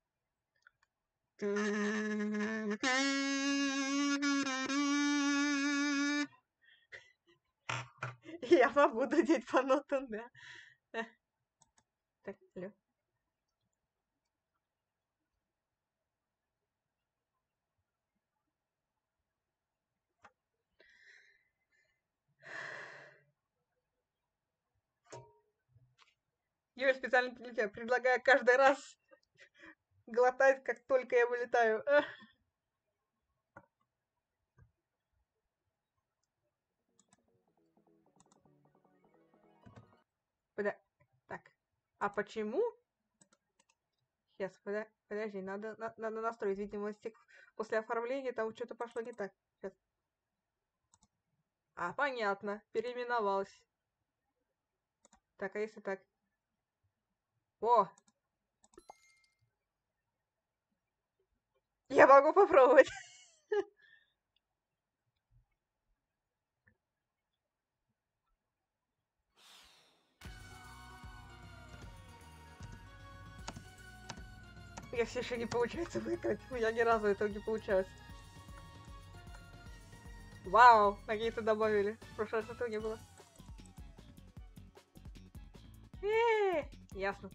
Я могу дудеть по нотам, да. Так, алло. Юля, специально для тебя предлагаю каждый раз глотать, как только я вылетаю. Так, а почему? Сейчас, подожди, надо настроить видимость. После оформления там что-то пошло не так. Сейчас. А, понятно, переименовалась. Так, а если так? О! Я могу попробовать. Я все еще не получается выиграть. У меня ни разу этого не получалось. Вау, какие-то добавили. В прошлый раз этого не было. Ясно.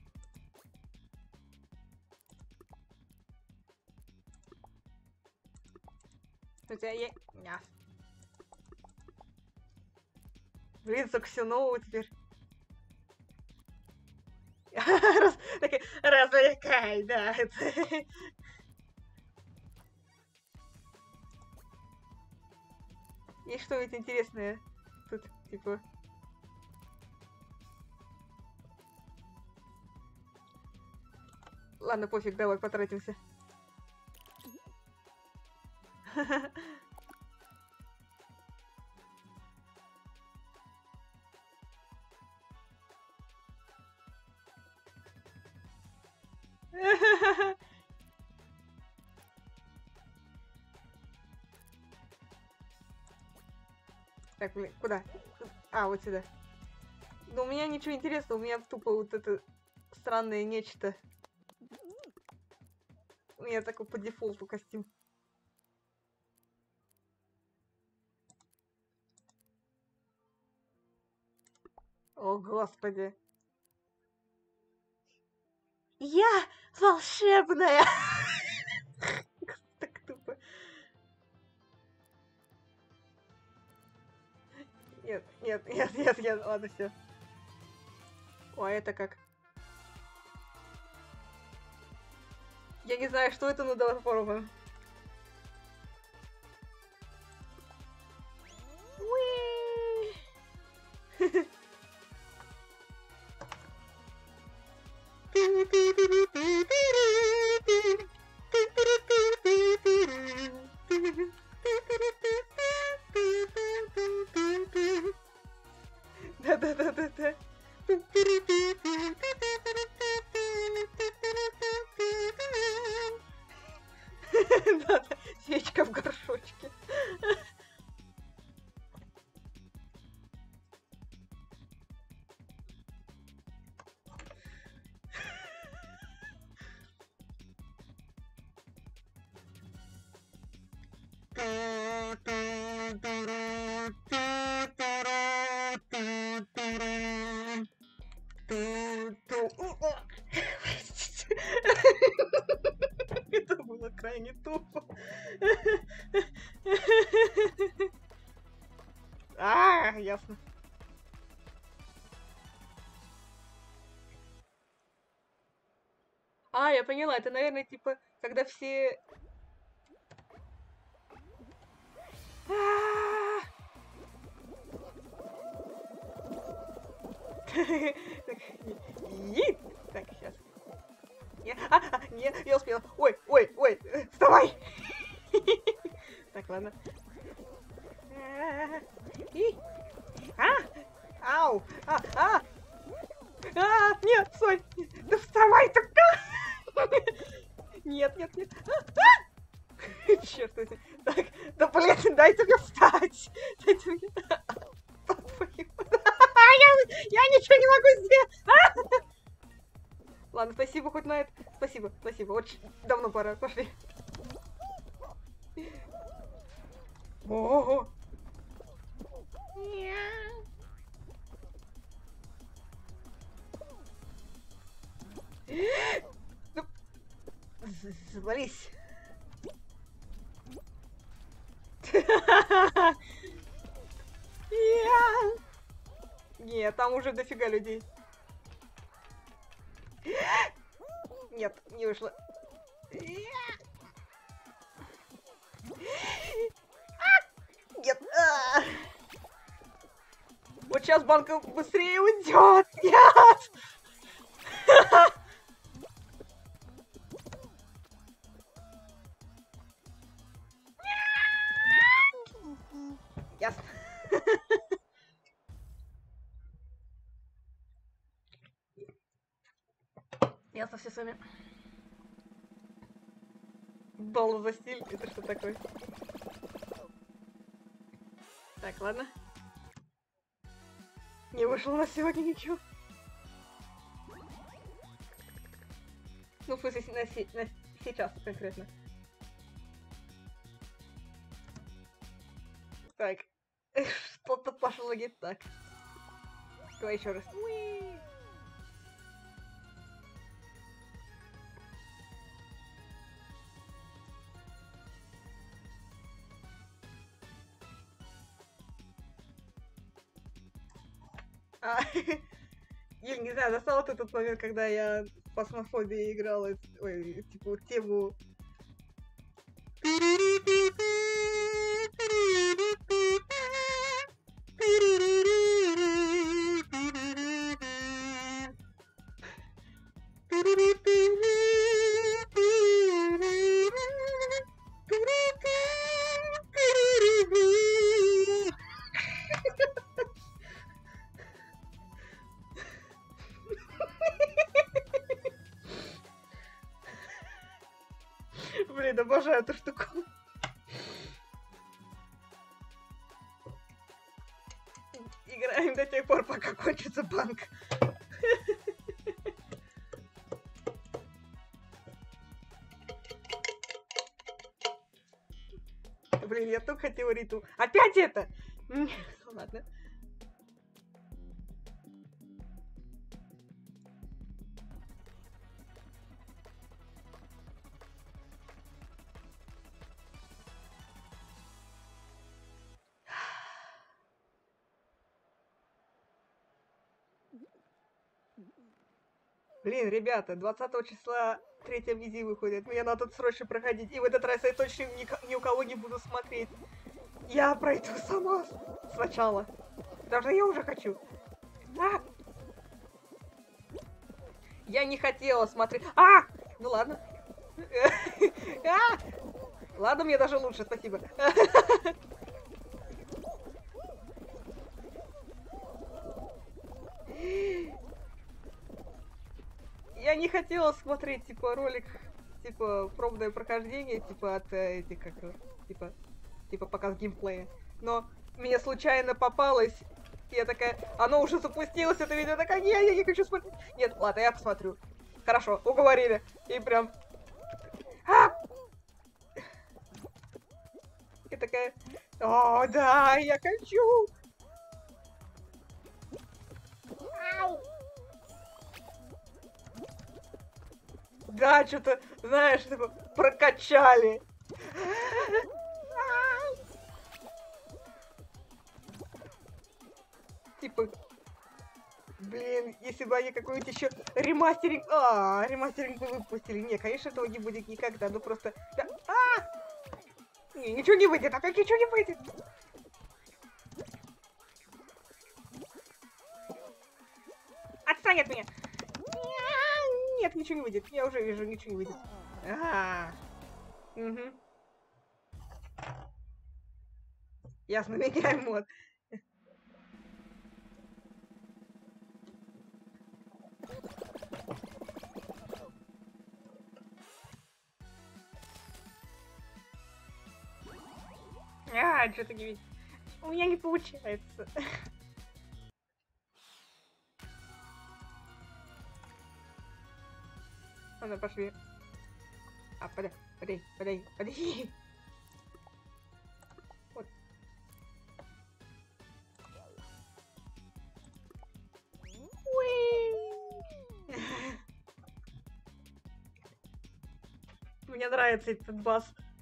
У тебя есть... Блин, Суксюнову теперь. Развлекай, да. И что-нибудь интересное тут, типа... Ладно, пофиг, давай потратимся. Так, блин, куда? А, вот сюда. Но у меня ничего интересного, у меня тупо вот это странное нечто. У меня такой по дефолту костюм. О, господи. Я волшебная! Так тупо. Нет, ладно, все. О, а это как? Я не знаю, что это, но давай попробуем. Да. Да, свечка в горшочке. Это было крайне тупо. А, ясно. А, я поняла, это, наверное, типа, когда все... Так, сейчас. Нет, я успела. Ой, вставай! Так, ладно. И... Ау! Нет, Сонь! Да вставай тогда! Нет, нет, нет. Черт возьми. Так, да блин, дайте мне встать! Дайте мне... Я ничего не могу сделать! Ладно, спасибо хоть на это. Спасибо, спасибо. Очень давно пора. Пошли. Ого! Завались. Нет, там уже дофига людей. Нет, не вышло. Нет. Вот сейчас банка быстрее уйдет. Нет. Ясно. Ясно, все сами. Бал за стиль, это что такое? Так, ладно. Не вышло на сегодня ничего. Ну, в смысле, на сейчас конкретно. Так. Что-то пошло не так. Давай еще раз. Я не знаю, застал вот этот момент, когда я в Фасмофобии играла, ой, типа, тему... Блин, обожаю эту штуку. Играем до тех пор, пока кончится банк. Блин, я только хотела риту. Опять это! Ладно. Блин, ребята, 20 числа 3 амнезия выходит. Мне надо срочно проходить. И в этот раз я точно ни у кого не буду смотреть. Я пройду сама сначала. Даже я уже хочу. Я не хотела смотреть. Ну ладно. Ладно, мне даже лучше, спасибо. Я не хотела смотреть, типа, ролик, типа, пробное прохождение, типа, от этих, как, типа, показ геймплея. Но мне случайно попалось, и я такая, оно уже запустилось, это видео, такая, я не хочу смотреть. Нет, ладно, я посмотрю. Хорошо, уговорили. И прям... И такая, о, да, я хочу. Да, что-то, знаешь, типа, прокачали. Типа, блин, если бы они какой-нибудь еще ремастеринг... ремастеринг бы выпустили. Не, конечно, этого не будет никогда, ну просто... Да, не, ничего не выйдет, опять ничего не выйдет. Отстань от меня. Нет, ничего не выйдет. Я уже вижу, ничего не выйдет. Угу. Ясно, меняем мод. Что-то не... У меня не получается. Ладно, пошли. Подожди. Вот. Уи! Мне нравится этот бас.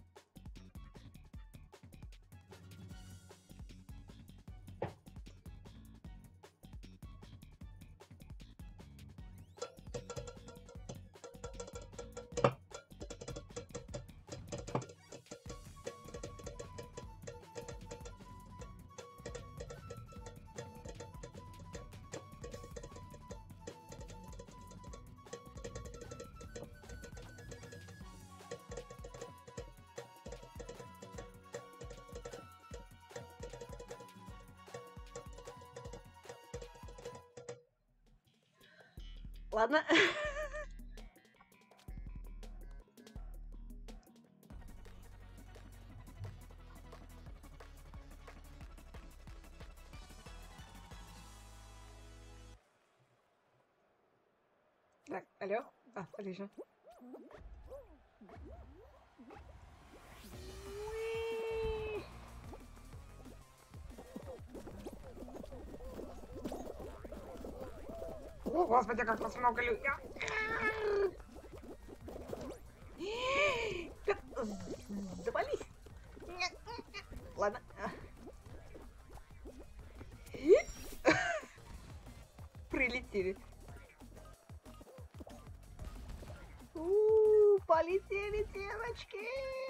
Ладно. Так, алло? Отлично. О, господи, как нас много людей. Завались. Ладно. Прилетели. Полетели девочки.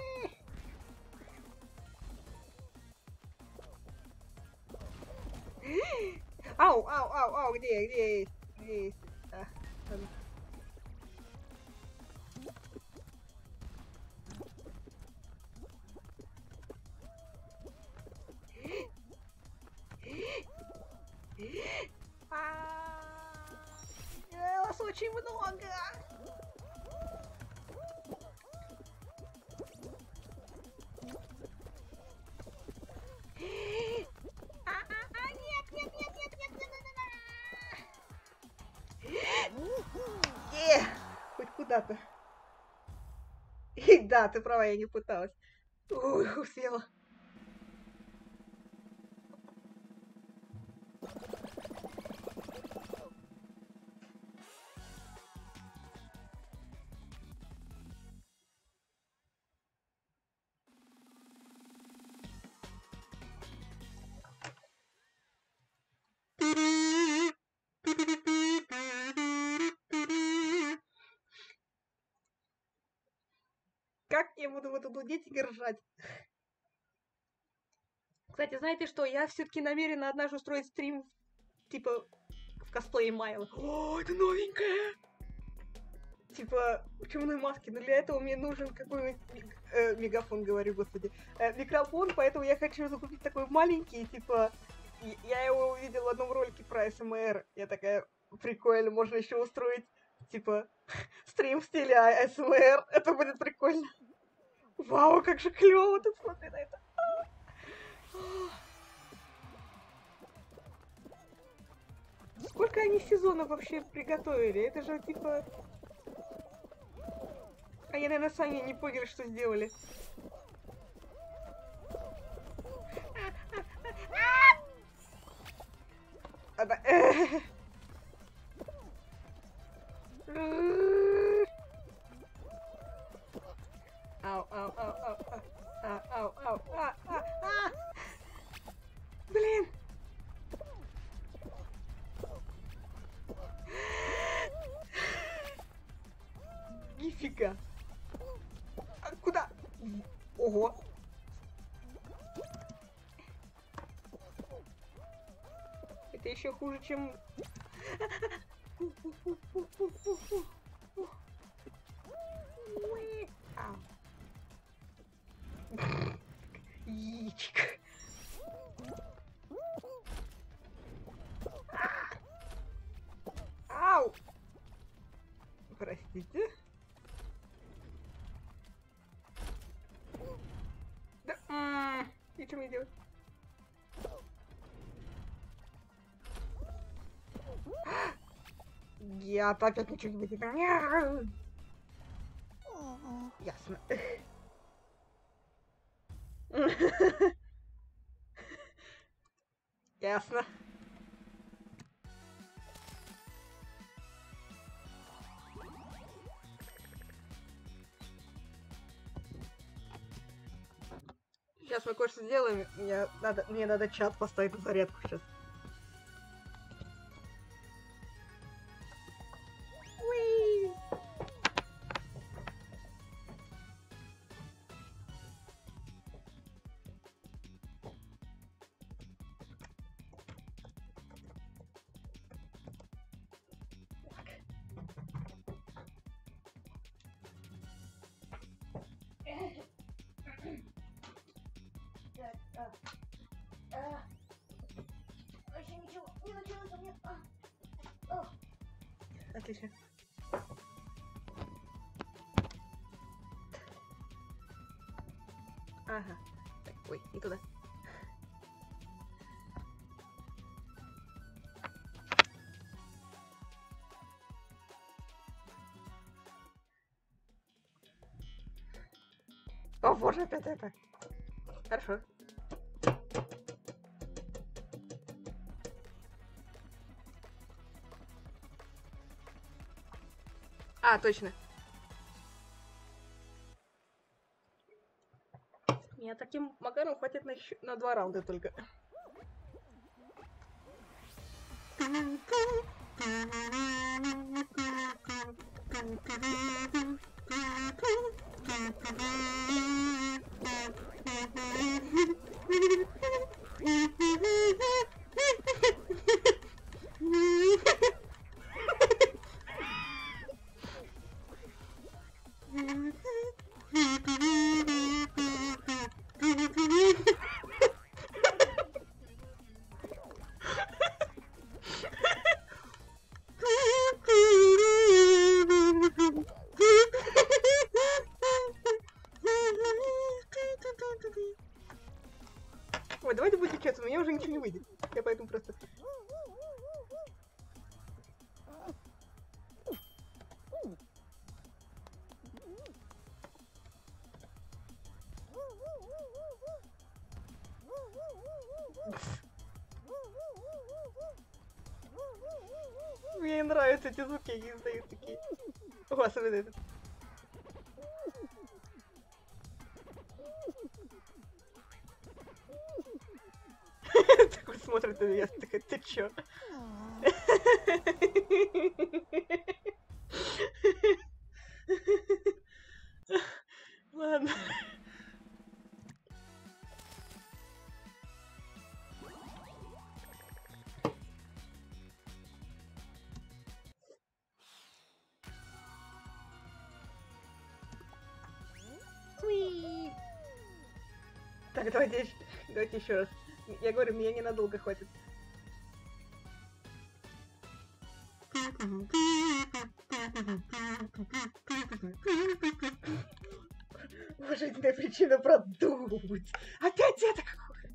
Ау, где есть? Где есть? Ладно. Вас очень много. Хоть куда-то. И да, ты права, я не пыталась. Ух, успела. Как я буду в это дудеть и ржать? Кстати, знаете что? Я все-таки намерена однажды устроить стрим, типа, в косплее Майла. О, это новенькое! Типа, в чумной маске. Но для этого мне нужен какой-нибудь мегафон, говорю, господи. Микрофон, поэтому я хочу закупить такой маленький, типа... Я его увидела в одном ролике про СМР. Я такая, прикольно, можно еще устроить, типа, стрим в стиле АСМР. Это будет прикольно. Вау, как же клево тут, смотри на это. Сколько они сезонов вообще приготовили? Это же, типа... Они, наверное, сами не поняли, что сделали. Блин! Нифига! Куда? Ого! Это еще хуже, чем... Яичко. Видите? Да, и что мне делать? Я опять ничего не буду. Ясно. Ясно. Сейчас мы кое-что сделаем. Мне надо чат поставить на зарядку сейчас. Уи! Вообще ничего не началось у меня. Отлично. Ага. Так, ой, не туда. О, боже, опять это. Хорошо. А, точно. Меня таким макаром хватит на 2 раунда только. Ой, давайте будем честны, у меня уже ничего не выйдет. Я поэтому просто... Мне нравятся эти звуки, они издают такие. О, особенно этот. Такой смотрит на меня, такой, ты чё? Ладно. Уи. Так, давайте еще раз. Я говорю, меня ненадолго хватит. Уважительная причина продумать. Опять это какое?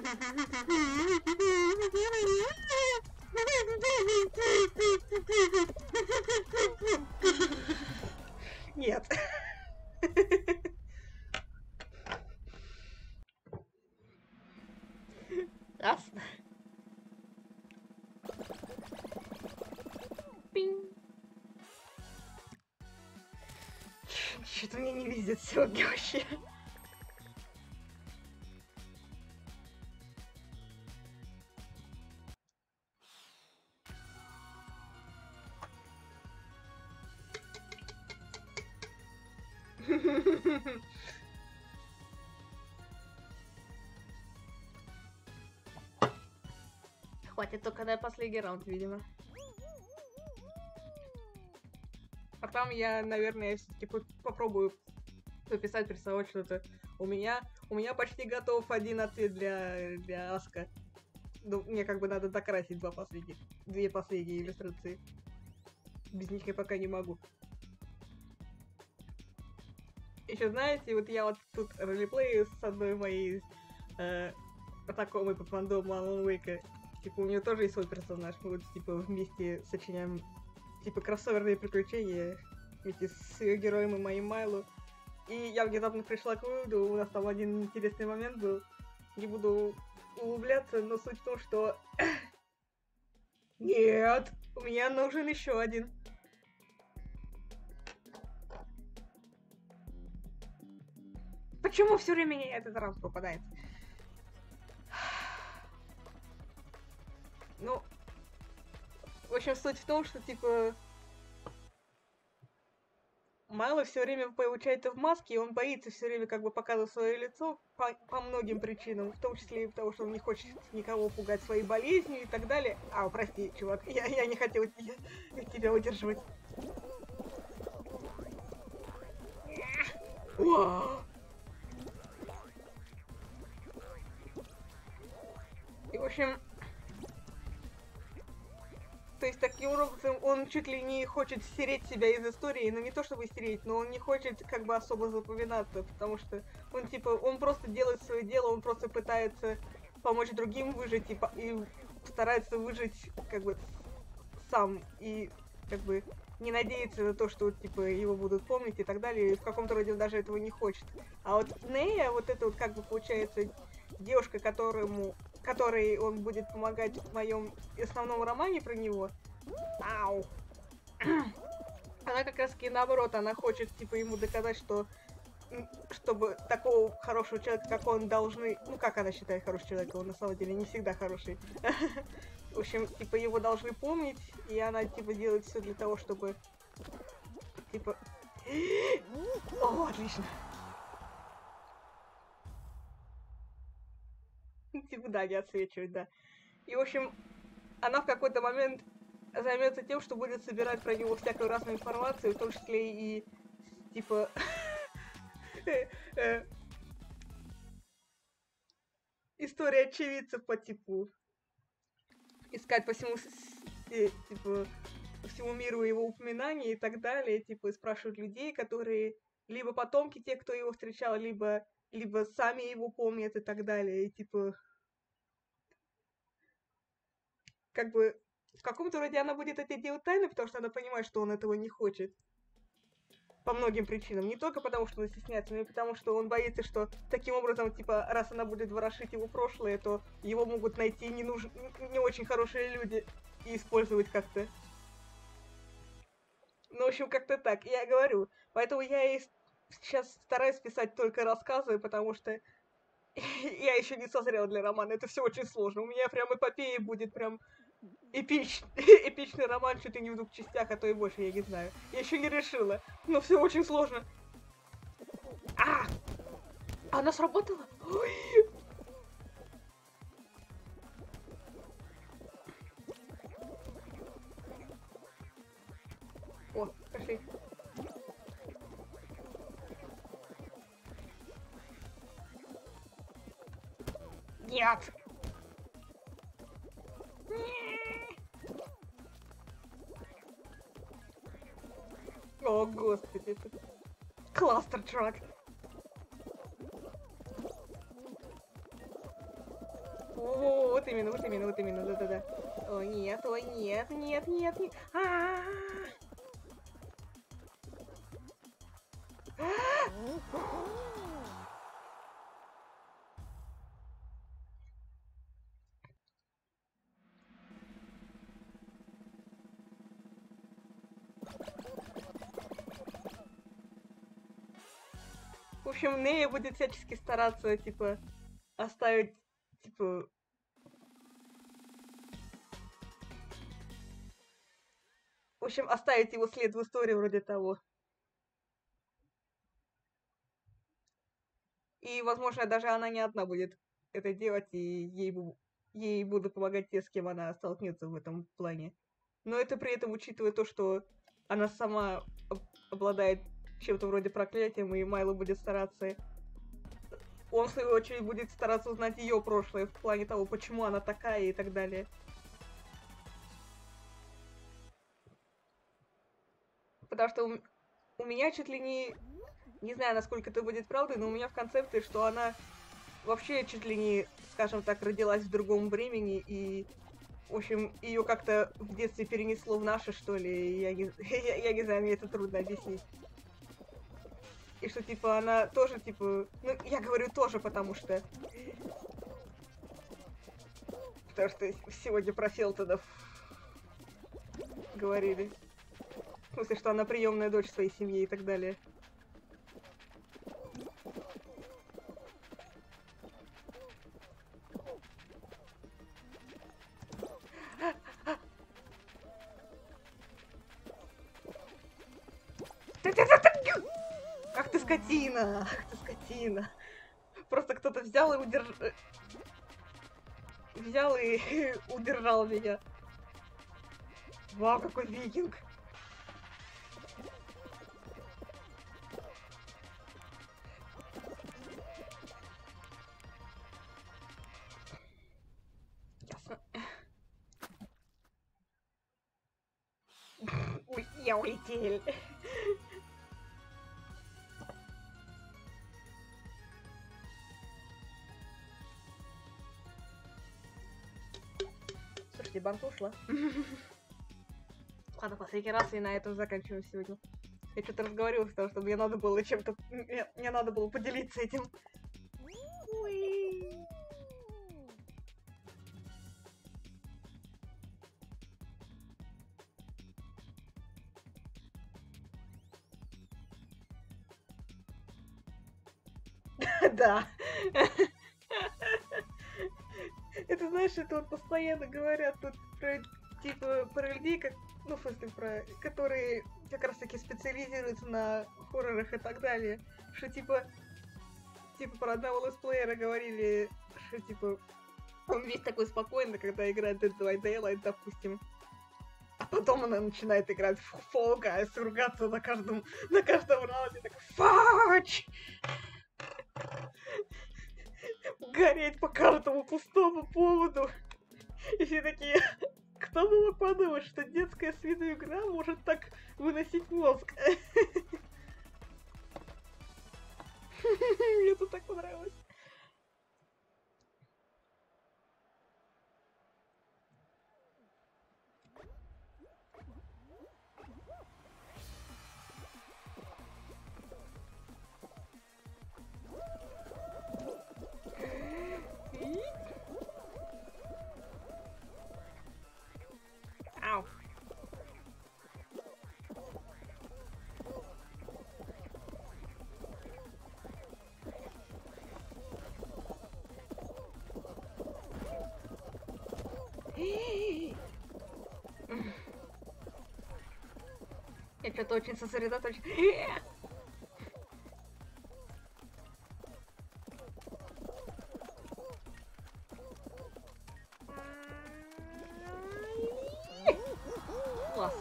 Нет. Ясно. Пинь. Что-то мне не видит сегодня вообще. Хватит только на последний раунд, видимо. А там я, наверное, все-таки попробую написать, рисовать что-то. У меня почти готов один ответ для Аска. Ну, мне как бы надо докрасить две последние иллюстрации. Без них я пока не могу. Еще знаете, вот я вот тут ролеплею с одной моей знакомой по фандому Alan Wake. Типа, у нее тоже есть свой персонаж. Мы вот, типа, вместе сочиняем, типа, кроссоверные приключения вместе с ее героем и моим Майлу. И я внезапно пришла к выводу, у нас там один интересный момент был. Не буду углубляться, но суть в том, что... Нет! У меня нужен еще один. Почему все время мне этот раз попадается? Ну, в общем, суть в том, что, типа, Майло все время получается в маске, и он боится все время как бы показывать свое лицо по многим причинам, в том числе и потому, что он не хочет никого пугать своей болезнью и так далее. А, прости, чувак, я не хотел тебя удерживать. И, в общем... То есть, таким образом, он чуть ли не хочет стереть себя из истории, но не то чтобы стереть, но он не хочет как бы особо запоминаться, потому что он типа, он просто делает свое дело, он просто пытается помочь другим выжить и старается выжить как бы сам, и как бы не надеется на то, что типа его будут помнить и так далее, и в каком-то роде он даже этого не хочет. А вот Нея, вот это вот как бы получается девушка, которой он будет помогать в моем основном романе про него. Ау! Она как раз таки наоборот, она хочет типа ему доказать, что чтобы такого хорошего человека, как он, должны... Ну, как она считает хорошим человеком, он на самом деле не всегда хороший. В общем, типа, его должны помнить, и она, типа, делает все для того, чтобы... Типа... О, отлично! Типа, да, не отсвечивать, да. И, в общем, она в какой-то момент займется тем, что будет собирать про него всякую разную информацию, в том числе и, типа... История очевидцев по типу... Искать по всему, типа, по всему миру его упоминания и так далее, типа, спрашивать людей, которые либо потомки тех, кто его встречал, либо сами его помнят и так далее, и, типа, как бы, в каком-то роде она будет это делать тайно, потому что она понимает, что он этого не хочет. По многим причинам. Не только потому, что он стесняется, но и потому, что он боится, что таким образом, типа, раз она будет ворошить его прошлое, то его могут найти не очень хорошие люди и использовать как-то. Ну, в общем, как-то так. Я говорю. Поэтому я и сейчас стараюсь писать только рассказы, потому что я еще не созрела для романа. Это все очень сложно. У меня прям эпопея будет прям... Эпичный роман чуть ли не в 2 частях, а то и больше, я не знаю. Я еще не решила, но все очень сложно. Она сработала? Ой! О, пошли. Нет! О, господи, это кластер-трак. О, вот именно, да-да-да. О, нет, нет, нет, нет, нет. В общем, Нея будет всячески стараться, типа, оставить, типа... В общем, оставить его след в истории вроде того. И, возможно, даже она не одна будет это делать, и ей будут помогать те, с кем она столкнется в этом плане. Но это при этом учитывая то, что она сама обладает чем-то вроде проклятием, и Майло будет стараться... Он, в свою очередь, будет стараться узнать ее прошлое в плане того, почему она такая и так далее. Потому что у меня чуть ли не... Не знаю, насколько это будет правдой, но у меня в концепции, что она вообще чуть ли не, скажем так, родилась в другом времени, и, в общем, ее как-то в детстве перенесло в наше, что ли, я не знаю, мне это трудно объяснить. И что, типа, она тоже, типа... Ну, я говорю тоже, потому что... Потому что сегодня про Фелтонов говорили. В смысле, что она приемная дочь своей семьи и так далее. Ах ты скотина! Ах ты скотина! Просто кто-то взял и удержал меня. Вау, какой викинг! Ясно. Ой, я улетел. Слушайте, банка ушла. Ладно, последний раз, и на этом заканчиваем сегодня. Я что-то разговаривалась, потому что мне надо было чем-то... Мне надо было поделиться этим. Уи. Да. Это, знаешь, это вот постоянно говорят тут про, типа, про людей, как, ну, в смысле, про, которые как раз-таки специализируются на хоррорах и так далее, что, типа, про одного летсплеера говорили, что, типа, он весь такой спокойный, когда играет Dead by Daylight, допустим, а потом она начинает играть в Fall Guys, ругаться на каждом раунде, так, фач! Гореть по каждому пустому поводу. И все такие, кто бы мог подумать, что детская с виду игра может так выносить мозг. Мне это так понравилось. Ау. Я что-то очень сосредоточен. Класс.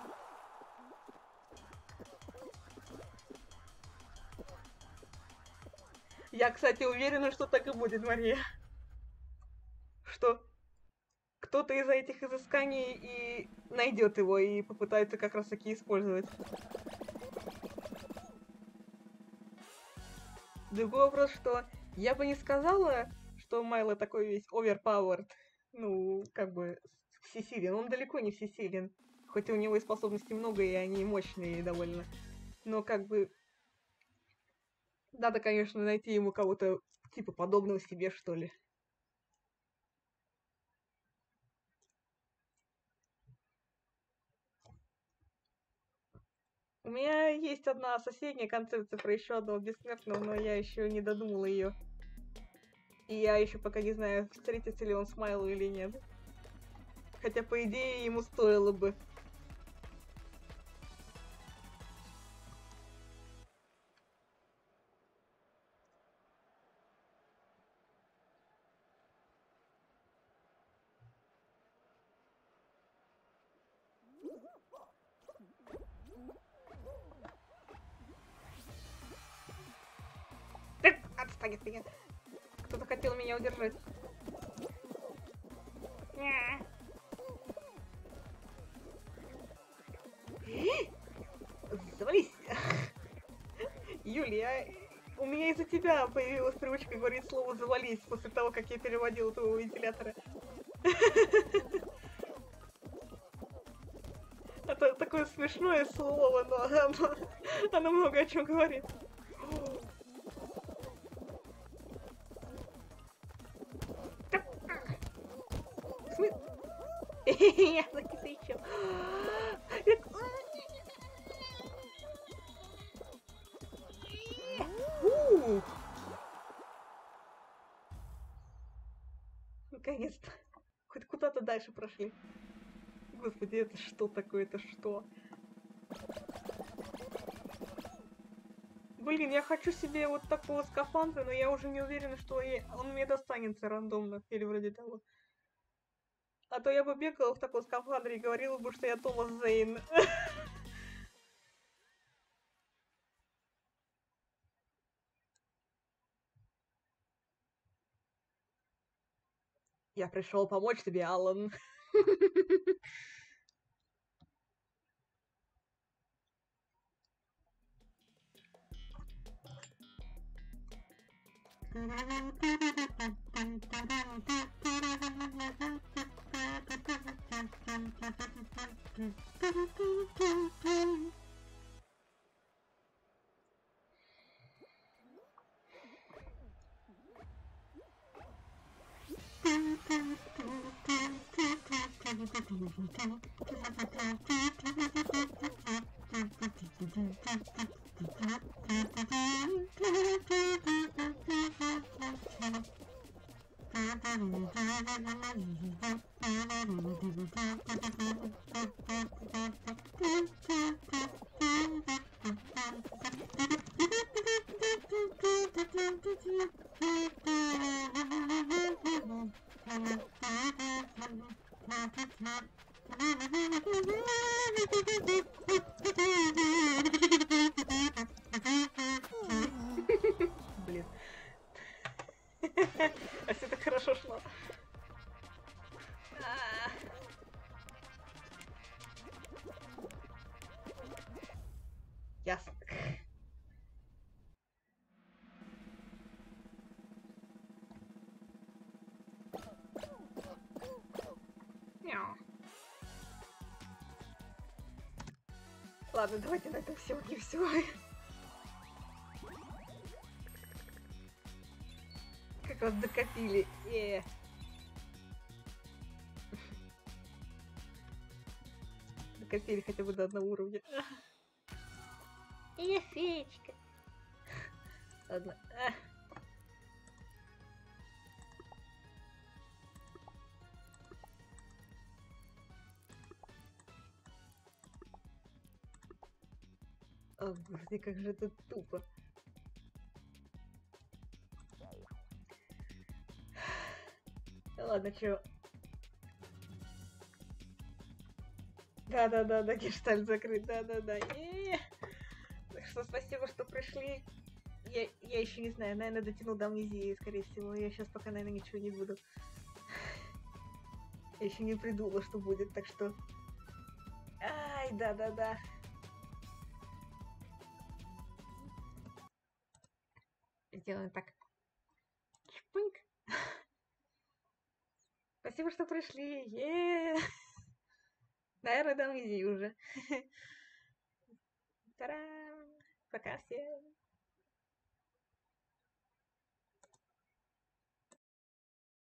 Я, кстати, уверена, что так и будет, Мария. Что кто-то из этих изысканий и найдет его и попытается как раз таки использовать. Другой вопрос, что я бы не сказала, что что Майло такой весь overpowered. Ну, как бы всесилен. Он далеко не всесилен. Хоть у него и способностей много, и они мощные довольно. Но как бы надо, конечно, найти ему кого-то типа подобного себе, что ли. У меня есть одна соседняя концепция про еще одного бессмертного, но я еще не додумала ее. И я еще пока не знаю, встретится ли он с Майло или нет. Хотя, по идее, ему стоило бы. Отстань от меня. Кто-то хотел меня удержать. Завались. Юлия, у меня из-за тебя появилась привычка говорить слово «завались» после того, как я переводила твоего вентилятора. Это такое смешное слово, но оно много о чем говорит. Я закипячу. Наконец-то. Хоть куда-то дальше прошли. Господи, это что такое? Это что? Блин, я хочу себе вот такого скафандра, но я уже не уверена, что он мне достанется рандомно. Или вроде того. А то я бы бегала в таком скафандре и говорила бы, что я Томас Зейн. Я пришел помочь тебе, Аллан. Блин. А все так хорошо шло. Ясно. Ладно, давайте на этом сегодня все. Как вас докопили. Докопили хотя бы до одного уровня. Я феечка. Ладно. О, господи, как же это тупо. Ладно, чё. Да, гештальт закрыт, да. Так что спасибо, что пришли. Я еще не знаю, наверное, дотяну до амнезии, скорее всего. Я сейчас пока, наверное, ничего не буду. Я еще не придумала, что будет, так что... Ай, да. Сделаем так. Чпыньк. Спасибо, что пришли. Наверное, там иди уже. Та-дам! Пока всем.